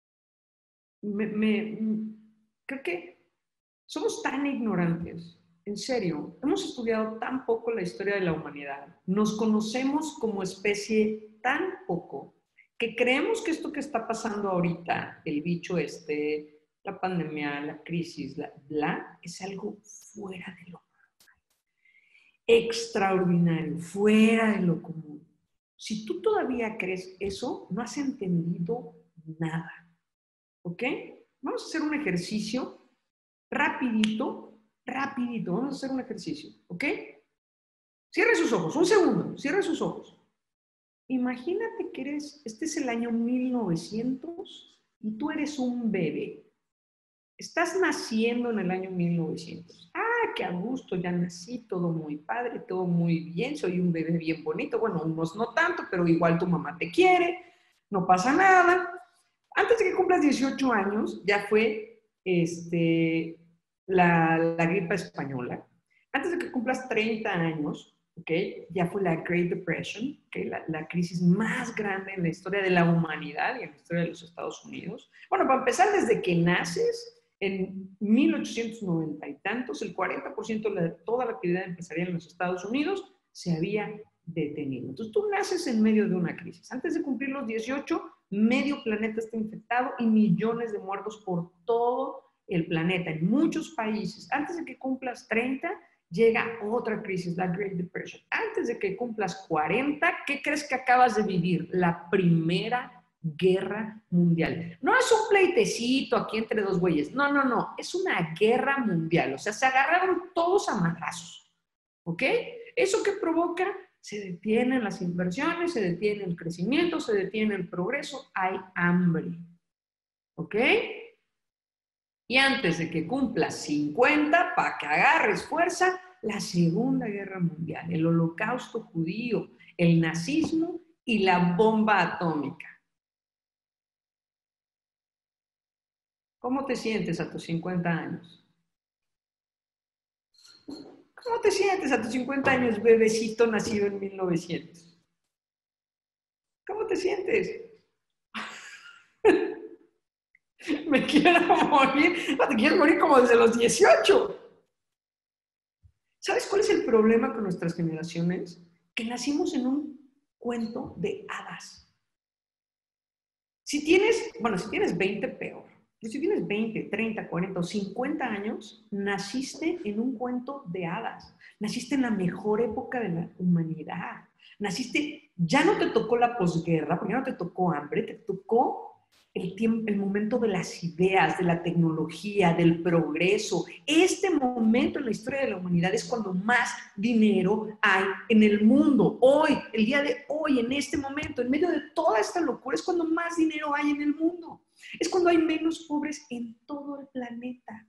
creo que somos tan ignorantes, en serio, hemos estudiado tan poco la historia de la humanidad, nos conocemos como especie tan poco, que creemos que esto que está pasando ahorita, el bicho la pandemia, la crisis, es algo fuera de lo extraordinario, fuera de lo común. Si tú todavía crees eso, no has entendido nada, ¿ok? Vamos a hacer un ejercicio rapidito, vamos a hacer un ejercicio, ¿ok? Cierre sus ojos, un segundo, cierre sus ojos. Imagínate que este es el año 1900 y tú eres un bebé. Estás naciendo en el año 1900. Ah, qué a gusto, ya nací, todo muy padre, todo muy bien, soy un bebé bien bonito. Bueno, unos no tanto, pero igual tu mamá te quiere, no pasa nada. Antes de que cumplas 18 años, ya fue la gripe española. Antes de que cumplas 30 años, ¿okay? Ya fue la Great Depression, ¿okay? La crisis más grande en la historia de la humanidad y en la historia de los Estados Unidos. Bueno, para empezar, desde que naces, en 1890 y tantos, el 40% de toda la actividad empresarial en los Estados Unidos se había detenido. Entonces tú naces en medio de una crisis. Antes de cumplir los 18, medio planeta está infectado y millones de muertos por todo el planeta, en muchos países. Antes de que cumplas 30, llega otra crisis, la Great Depression. Antes de que cumplas 40, ¿qué crees que acabas de vivir? La Primera Guerra Mundial. No es un pleitecito aquí entre dos güeyes. No, no, no. Es una guerra mundial. O sea, se agarraron todos a madrazos. ¿Ok? ¿Eso qué provoca? Se detienen las inversiones, se detiene el crecimiento, se detiene el progreso, hay hambre. ¿Ok? Y antes de que cumplas 50, para que agarres fuerza, la Segunda Guerra Mundial, el Holocausto judío, el nazismo y la bomba atómica. ¿Cómo te sientes a tus 50 años? ¿Cómo te sientes a tus 50 años, bebecito nacido en 1900? ¿Cómo te sientes? Me quiero morir. No, te quieres morir como desde los 18. ¿Sabes cuál es el problema con nuestras generaciones? Que nacimos en un cuento de hadas. Si tienes 20, peor. Pero si tienes 20, 30, 40 o 50 años, naciste en un cuento de hadas. Naciste en la mejor época de la humanidad. Naciste, ya no te tocó la posguerra, porque ya no te tocó hambre, te tocó el momento de las ideas, de la tecnología, del progreso. Este momento en la historia de la humanidad es cuando más dinero hay en el mundo. Hoy, el día de hoy, en este momento, en medio de toda esta locura, es cuando más dinero hay en el mundo. Es cuando hay menos pobres en todo el planeta.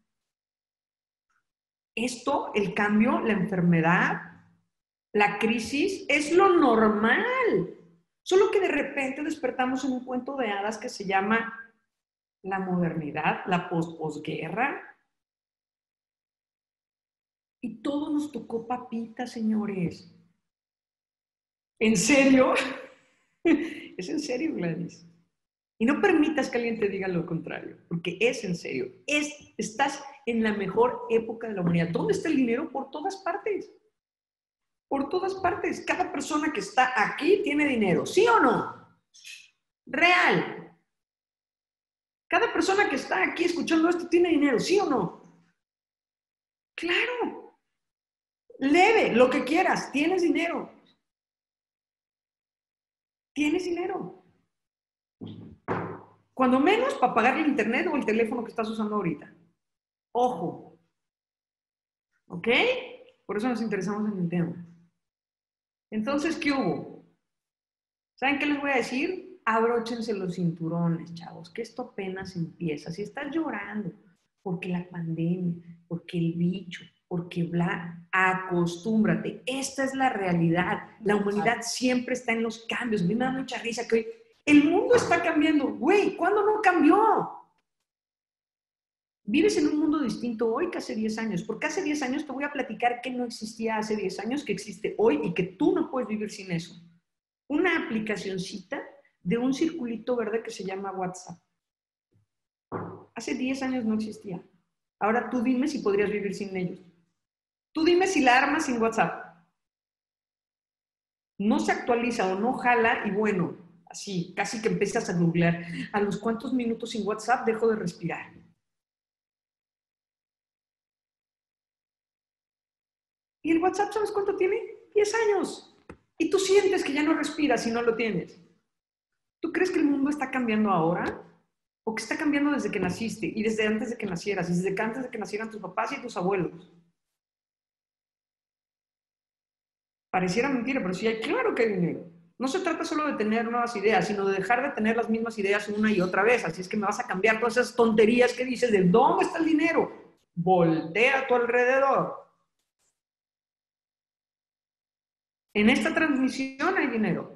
Esto, el cambio, la enfermedad, la crisis, es lo normal. Solo que de repente despertamos en un cuento de hadas que se llama la modernidad, la posguerra. Y todo nos tocó papita, señores. ¿En serio? ¿Es en serio, Gladys? Y no permitas que alguien te diga lo contrario, porque es en serio. Estás en la mejor época de la humanidad. ¿Dónde está el dinero? Por todas partes. Por todas partes. Cada persona que está aquí tiene dinero. ¿Sí o no? Real. Cada persona que está aquí escuchando esto tiene dinero. ¿Sí o no? Claro. Leve, lo que quieras. Tienes dinero. Tienes dinero. Cuando menos para pagar el internet o el teléfono que estás usando ahorita. Ojo. ¿Ok? Por eso nos interesamos en el tema. Entonces, ¿qué hubo? ¿Saben qué les voy a decir? Abróchense los cinturones, chavos, que esto apenas empieza. Si estás llorando porque la pandemia, porque el bicho, porque bla, acostúmbrate. Esta es la realidad. La humanidad siempre está en los cambios. A mí me da mucha risa que hoy el mundo está cambiando. Güey, ¿cuándo no cambió? Vives en un mundo distinto hoy que hace 10 años, porque hace 10 años te voy a platicar que no existía hace 10 años, que existe hoy y que tú no puedes vivir sin eso. Una aplicacioncita de un circulito verde que se llama WhatsApp. Hace 10 años no existía. Ahora tú dime si podrías vivir sin ellos. Tú dime si la armas sin WhatsApp. No se actualiza o no jala y bueno, así, casi que empiezas a googlear. ¿A los cuántos minutos sin WhatsApp dejo de respirar? ¿Y el WhatsApp sabes cuánto tiene? 10 años. Y tú sientes que ya no respiras si no lo tienes. ¿Tú crees que el mundo está cambiando ahora? ¿O que está cambiando desde que naciste y desde antes de que nacieras y desde antes de que nacieran tus papás y tus abuelos? Pareciera mentira, pero sí hay, claro que hay dinero. No se trata solo de tener nuevas ideas, sino de dejar de tener las mismas ideas una y otra vez. Así es que me vas a cambiar todas esas tonterías que dices de ¿dónde está el dinero? Voltea a tu alrededor. En esta transmisión hay dinero.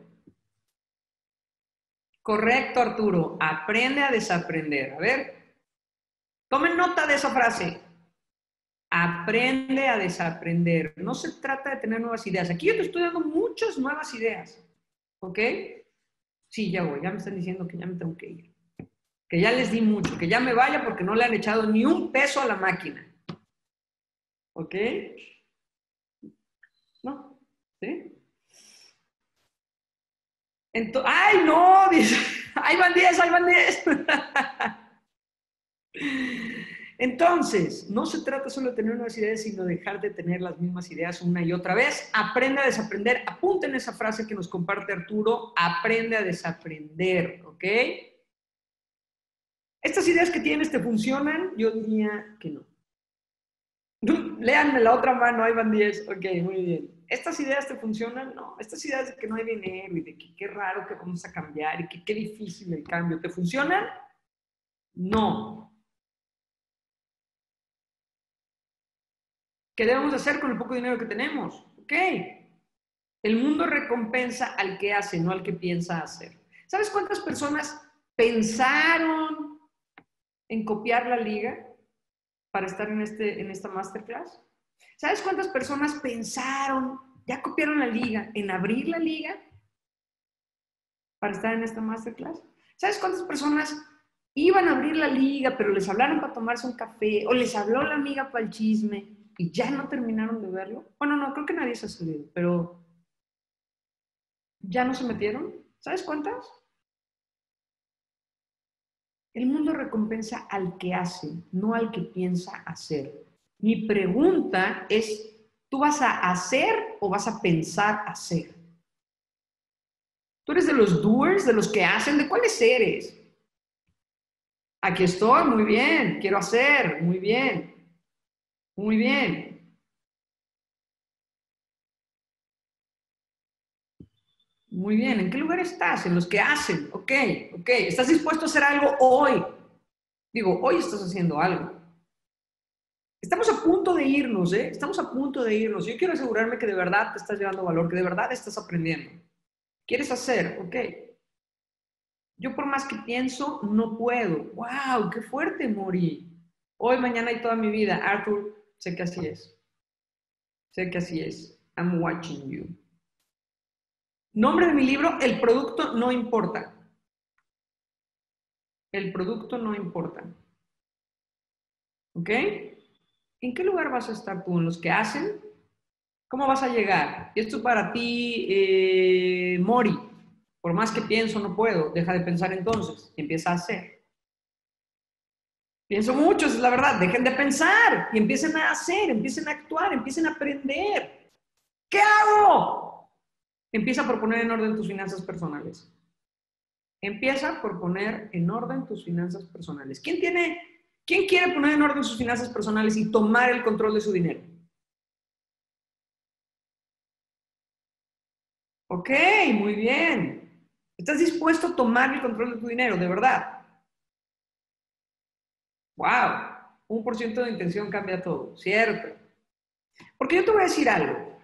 Correcto, Arturo. Aprende a desaprender. A ver, tomen nota de esa frase. Aprende a desaprender. No se trata de tener nuevas ideas. Aquí yo te estoy dando muchas nuevas ideas. ¿Ok? Sí, ya voy. Ya me están diciendo que ya me tengo que ir. Que ya les di mucho. Que ya me vaya porque no le han echado ni un peso a la máquina. ¿Ok? ¿No? ¿Sí? ¡Ay, no! Dice, ¡ahí van 10, ahí van 10! Entonces, no se trata solo de tener nuevas ideas, sino dejar de tener las mismas ideas una y otra vez. Aprende a desaprender. Apunten esa frase que nos comparte Arturo. Aprende a desaprender, ¿ok? ¿Estas ideas que tienes te funcionan? Yo diría que no. Léanme la otra mano, ahí van 10. Ok, muy bien. ¿Estas ideas te funcionan? No. Estas ideas de que no hay dinero y de que qué raro que vamos a cambiar y que qué difícil el cambio, ¿te funcionan? No. ¿Qué debemos hacer con el poco dinero que tenemos? Ok. El mundo recompensa al que hace, no al que piensa hacer. ¿Sabes cuántas personas pensaron en copiar la liga para estar en esta masterclass? ¿Sabes cuántas personas pensaron, ya copiaron la liga, en abrir la liga para estar en esta masterclass? ¿Sabes cuántas personas iban a abrir la liga, pero les hablaron para tomarse un café o les habló la amiga para el chisme y ya no terminaron de verlo? Bueno, no, creo que nadie se ha salido, pero ya no se metieron. ¿Sabes cuántas? El mundo recompensa al que hace, no al que piensa hacer. Mi pregunta es, ¿tú vas a hacer o vas a pensar hacer? ¿Tú eres de los doers, de los que hacen? ¿De cuáles eres? Aquí estoy, muy bien, quiero hacer, muy bien, muy bien. Muy bien, ¿en qué lugar estás? En los que hacen, ok. ¿Estás dispuesto a hacer algo hoy? Digo, hoy estás haciendo algo. Estamos a punto de irnos, ¿eh? Estamos a punto de irnos. Yo quiero asegurarme que de verdad te estás llevando valor, que de verdad estás aprendiendo. ¿Quieres hacer? Ok. Yo por más que pienso, no puedo. ¡Wow! ¡Qué fuerte, Mori! Hoy, mañana y toda mi vida. Arthur, sé que así es. Sé que así es. I'm watching you. Nombre de mi libro, El producto no importa. El producto no importa. ¿Ok? ¿En qué lugar vas a estar tú? ¿En los que hacen? ¿Cómo vas a llegar? Y esto para ti, Mori. Por más que pienso, no puedo. Deja de pensar entonces. Y empieza a hacer. Pienso mucho, es la verdad. Dejen de pensar y empiecen a hacer, empiecen a actuar, empiecen a aprender. ¿Qué hago? Empieza por poner en orden tus finanzas personales. Empieza por poner en orden tus finanzas personales. ¿Quién quiere poner en orden sus finanzas personales y tomar el control de su dinero? Ok, muy bien. ¿Estás dispuesto a tomar el control de tu dinero, de verdad? Wow, 1% de intención cambia todo, ¿cierto? Porque yo te voy a decir algo.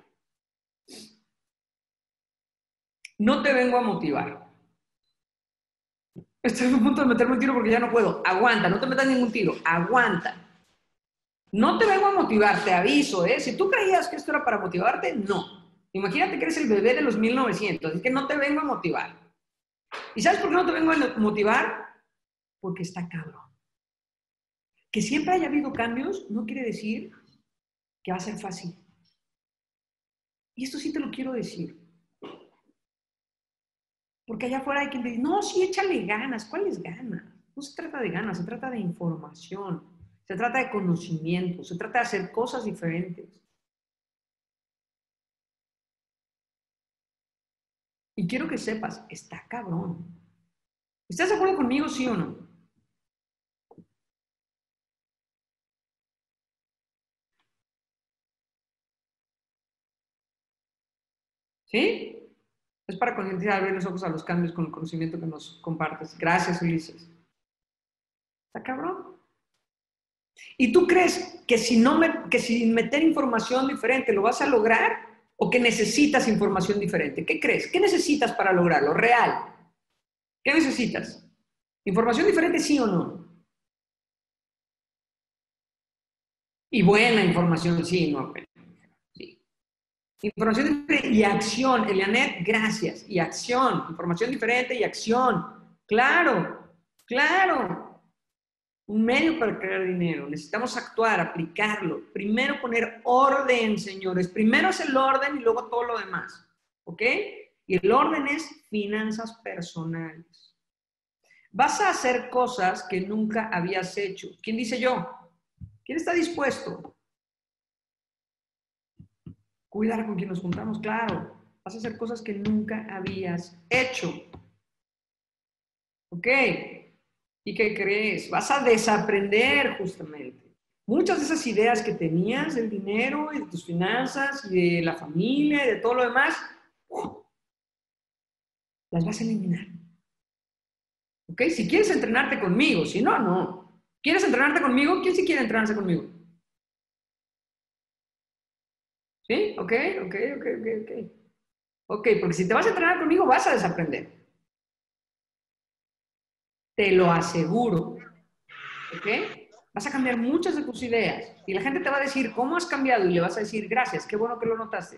No te vengo a motivar. Estoy a punto de meterme un tiro porque ya no puedo. Aguanta, no te metas ningún tiro. Aguanta. No te vengo a motivar, te aviso, ¿eh? Si tú creías que esto era para motivarte, no. Imagínate que eres el bebé de los 1900, así que no te vengo a motivar. ¿Y sabes por qué no te vengo a motivar? Porque está cabrón. Que siempre haya habido cambios no quiere decir que va a ser fácil. Y esto sí te lo quiero decir. Porque allá afuera hay quien te dice, no, sí, échale ganas. ¿Cuáles ganas? No se trata de ganas, se trata de información, se trata de conocimiento, se trata de hacer cosas diferentes. Y quiero que sepas, está cabrón. ¿Estás de acuerdo conmigo, sí o no? ¿Sí? Es para concientizar, abrir los ojos a los cambios con el conocimiento que nos compartes. Gracias, Ulises. Está cabrón. ¿Y tú crees que que sin meter información diferente lo vas a lograr o que necesitas información diferente? ¿Qué crees? ¿Qué necesitas para lograrlo? Real. ¿Qué necesitas? ¿Información diferente, sí o no? Y buena información, sí, no. Sí. Información diferente y acción. Elianet, gracias. Y acción. Información diferente y acción. Claro, claro. Un medio para crear dinero. Necesitamos actuar, aplicarlo. Primero poner orden, señores. Primero es el orden y luego todo lo demás. ¿Ok? Y el orden es finanzas personales. Vas a hacer cosas que nunca habías hecho. ¿Quién dice yo? ¿Quién está dispuesto? Cuidar con quien nos juntamos, claro. Vas a hacer cosas que nunca habías hecho. ¿Ok? ¿Y qué crees? Vas a desaprender justamente. Muchas de esas ideas que tenías del dinero y de tus finanzas y de la familia y de todo lo demás, las vas a eliminar. ¿Ok? Si quieres entrenarte conmigo, si no, no. ¿Quieres entrenarte conmigo? ¿Quién sí quiere entrenarse conmigo? ¿Sí? ¿Ok? ¿Ok? ¿Ok? ¿Ok? ¿Ok? Ok, porque si te vas a entrenar conmigo vas a desaprender. Te lo aseguro. ¿Ok? Vas a cambiar muchas de tus ideas y la gente te va a decir, ¿cómo has cambiado? Y le vas a decir, gracias, qué bueno que lo notaste.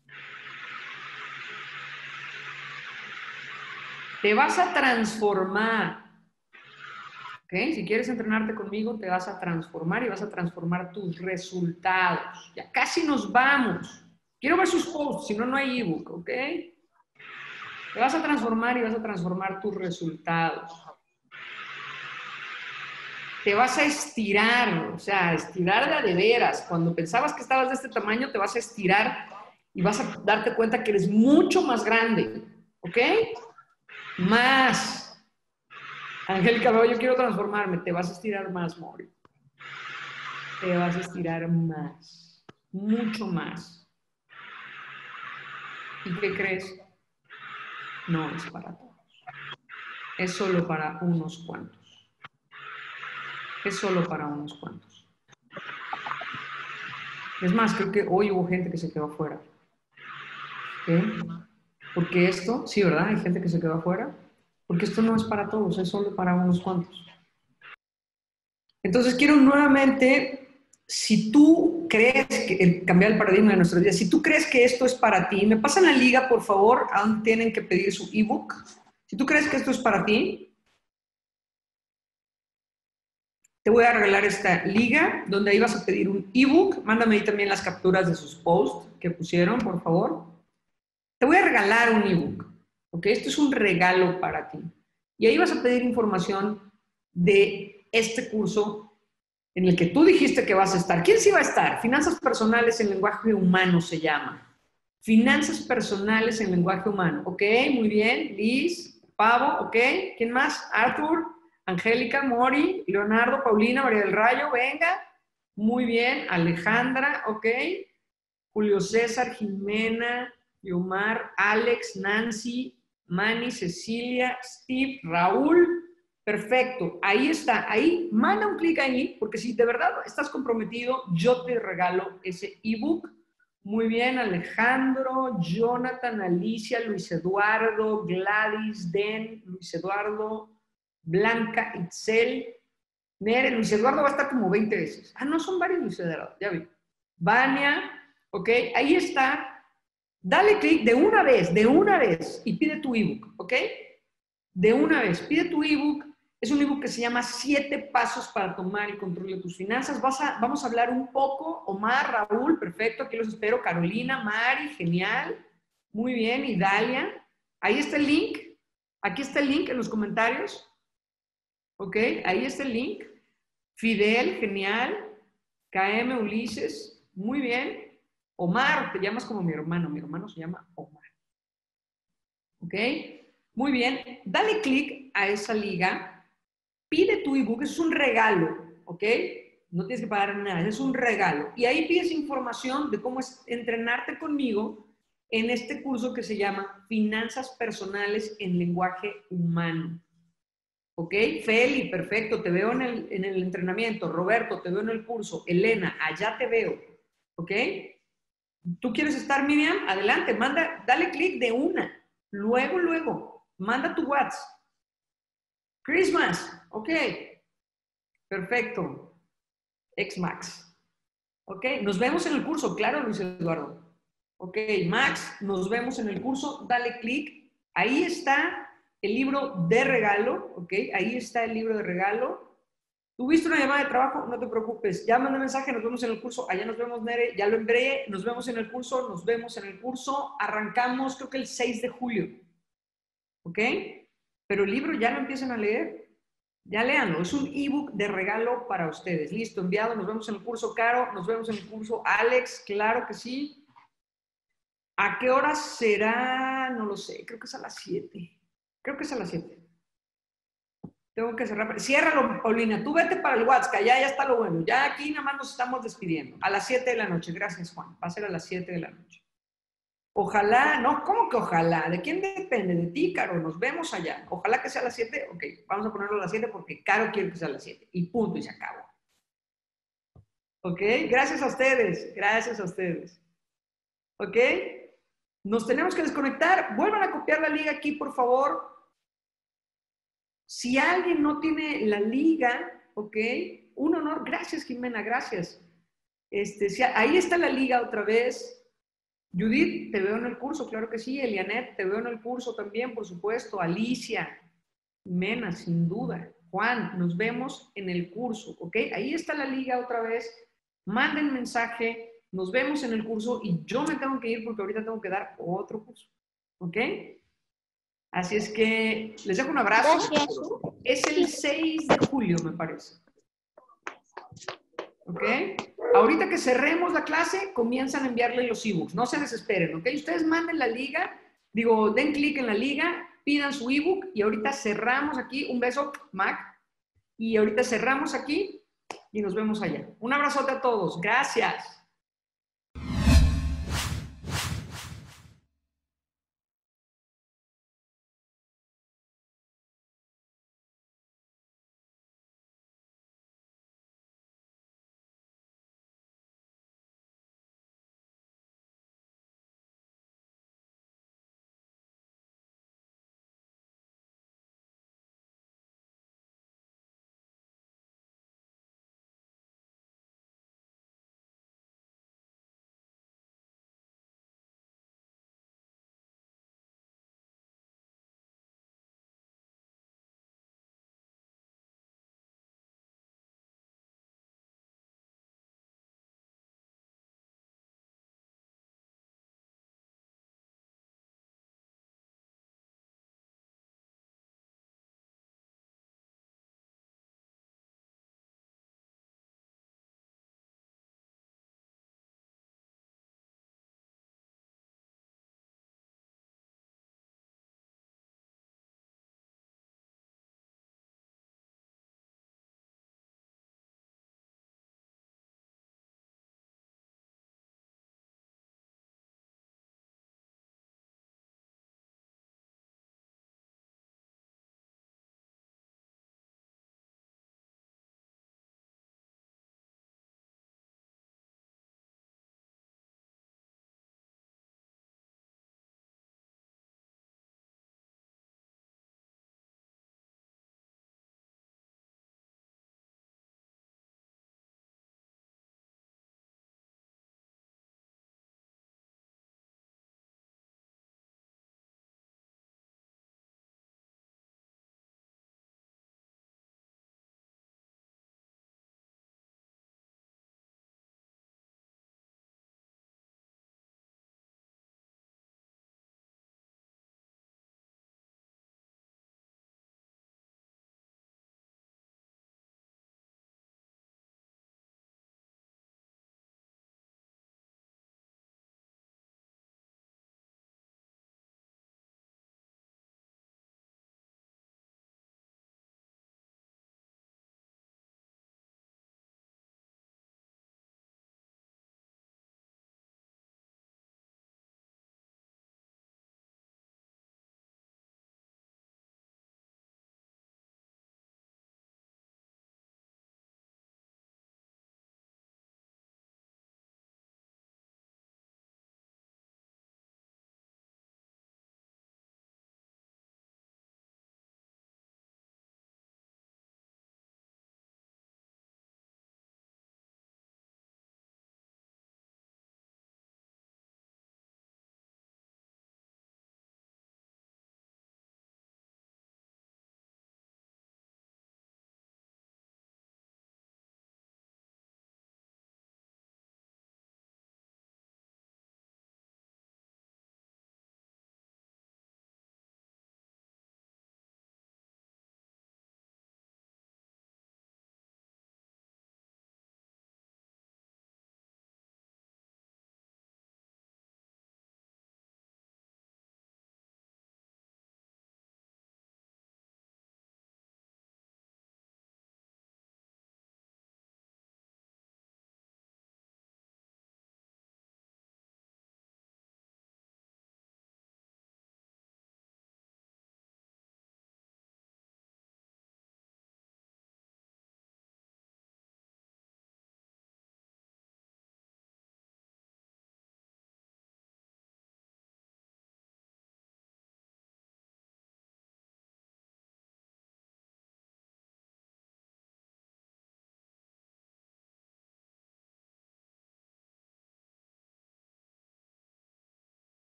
Te vas a transformar. ¿Ok? Si quieres entrenarte conmigo, te vas a transformar y vas a transformar tus resultados. Ya casi nos vamos. Quiero ver sus posts, si no, no hay ebook, ¿ok? Te vas a transformar y vas a transformar tus resultados. Te vas a estirar, o sea, estirar de veras. Cuando pensabas que estabas de este tamaño, te vas a estirar y vas a darte cuenta que eres mucho más grande, ¿ok? Más. Angélica, yo quiero transformarme. Te vas a estirar más, Mori. Te vas a estirar más, mucho más. ¿Y qué crees? No es para todos. Es solo para unos cuantos. Es solo para unos cuantos. Es más, creo que hoy hubo gente que se quedó afuera. ¿Qué? Porque esto, sí, ¿verdad? Hay gente que se quedó afuera. Porque esto no es para todos, es solo para unos cuantos. Entonces quiero nuevamente, si tú crees que cambiar el paradigma de nuestros días, si tú crees que esto es para ti, me pasan la liga, por favor, aún tienen que pedir su ebook. Si tú crees que esto es para ti, te voy a regalar esta liga donde ahí vas a pedir un ebook. Mándame ahí también las capturas de sus posts que pusieron, por favor. Te voy a regalar un ebook, ¿ok? Esto es un regalo para ti. Y ahí vas a pedir información de este curso en el que tú dijiste que vas a estar. ¿Quién sí va a estar? Finanzas personales en lenguaje humano se llama. Finanzas personales en lenguaje humano. Ok, muy bien. Liz, Pavo, ok. ¿Quién más? Arthur, Angélica, Mori, Leonardo, Paulina, María del Rayo, venga. Muy bien. Alejandra, ok. Julio César, Jimena, Yomar, Alex, Nancy, Manny, Cecilia, Steve, Raúl. Perfecto, ahí está, ahí, manda un clic ahí, porque si de verdad estás comprometido, yo te regalo ese ebook. Muy bien, Alejandro, Jonathan, Alicia, Luis Eduardo, Gladys, Den, Luis Eduardo, Blanca, Itzel, Nere, Luis Eduardo va a estar como 20 veces. Ah, no, son varios Luis Eduardo, ya vi. Vania, ok, ahí está. Dale clic de una vez, y pide tu ebook, ¿ok? De una vez, pide tu ebook. Es un ebook que se llama 7 pasos para tomar el control de tus finanzas. Vamos a hablar un poco. Omar, Raúl, perfecto, aquí los espero. Carolina, Mari, genial. Muy bien, y Dalia. Ahí está el link. Aquí está el link en los comentarios. ¿Ok? Ahí está el link. Fidel, genial. KM, Ulises, muy bien. Omar, te llamas como mi hermano se llama Omar. ¿Ok? Muy bien, dale clic a esa liga, pide tu ebook, es un regalo, ¿ok? No tienes que pagar nada, es un regalo. Y ahí pides información de cómo es entrenarte conmigo en este curso que se llama Finanzas Personales en Lenguaje Humano. ¿Ok? Feli, perfecto, te veo en el entrenamiento. Roberto, te veo en el curso. Elena, allá te veo. ¿Ok? ¿Tú quieres estar, Miriam? Adelante, dale clic de una. Luego, manda tu WhatsApp. Christmas, ok. Perfecto. Xmax. Ok, nos vemos en el curso, claro, Luis Eduardo. Ok, Max, nos vemos en el curso. Dale clic. Ahí está el libro de regalo, ok. Ahí está el libro de regalo. ¿Tuviste una llamada de trabajo? No te preocupes. Ya mandé mensaje, nos vemos en el curso. Allá nos vemos, Nere. Ya lo envié. Nos vemos en el curso. Nos vemos en el curso. Arrancamos, creo que el 6 de julio. ¿Ok? Pero el libro ya lo empiezan a leer. Ya léanlo. Es un ebook de regalo para ustedes. Listo, enviado. Nos vemos en el curso, Caro. Nos vemos en el curso, Alex. Claro que sí. ¿A qué hora será? No lo sé. Creo que es a las 7. Creo que es a las 7. Tengo que cerrar. Ciérralo, Paulina. Tú vete para el WhatsApp, ya está lo bueno. Ya aquí nada más nos estamos despidiendo. A las 7 de la noche. Gracias, Juan. Va a ser a las 7 de la noche. Ojalá, no, ¿cómo que ojalá? ¿De quién depende? De ti, Caro. Nos vemos allá. Ojalá que sea a las 7. Ok, vamos a ponerlo a las 7 porque Caro quiere que sea a las 7. Y punto, y se acabó. Ok, gracias a ustedes. Gracias a ustedes. Ok, nos tenemos que desconectar. Vuelvan a copiar la liga aquí, por favor. Si alguien no tiene la liga, ok, un honor. Gracias, Jimena, gracias. Ahí está la liga otra vez. Judith, te veo en el curso, claro que sí. Elianet, te veo en el curso también, por supuesto. Alicia, Jimena, sin duda. Juan, nos vemos en el curso, ¿ok? Ahí está la liga otra vez. Manden mensaje, nos vemos en el curso y yo me tengo que ir porque ahorita tengo que dar otro curso, ¿ok? Así es que les dejo un abrazo. Gracias. Es el 6 de julio, me parece. ¿Ok? Ahorita que cerremos la clase, comienzan a enviarle los ebooks. No se desesperen, ¿ok? Ustedes manden la liga, den clic en la liga, pidan su ebook y ahorita cerramos aquí. Un beso, Mac. Y ahorita cerramos aquí y nos vemos allá. Un abrazote a todos. Gracias.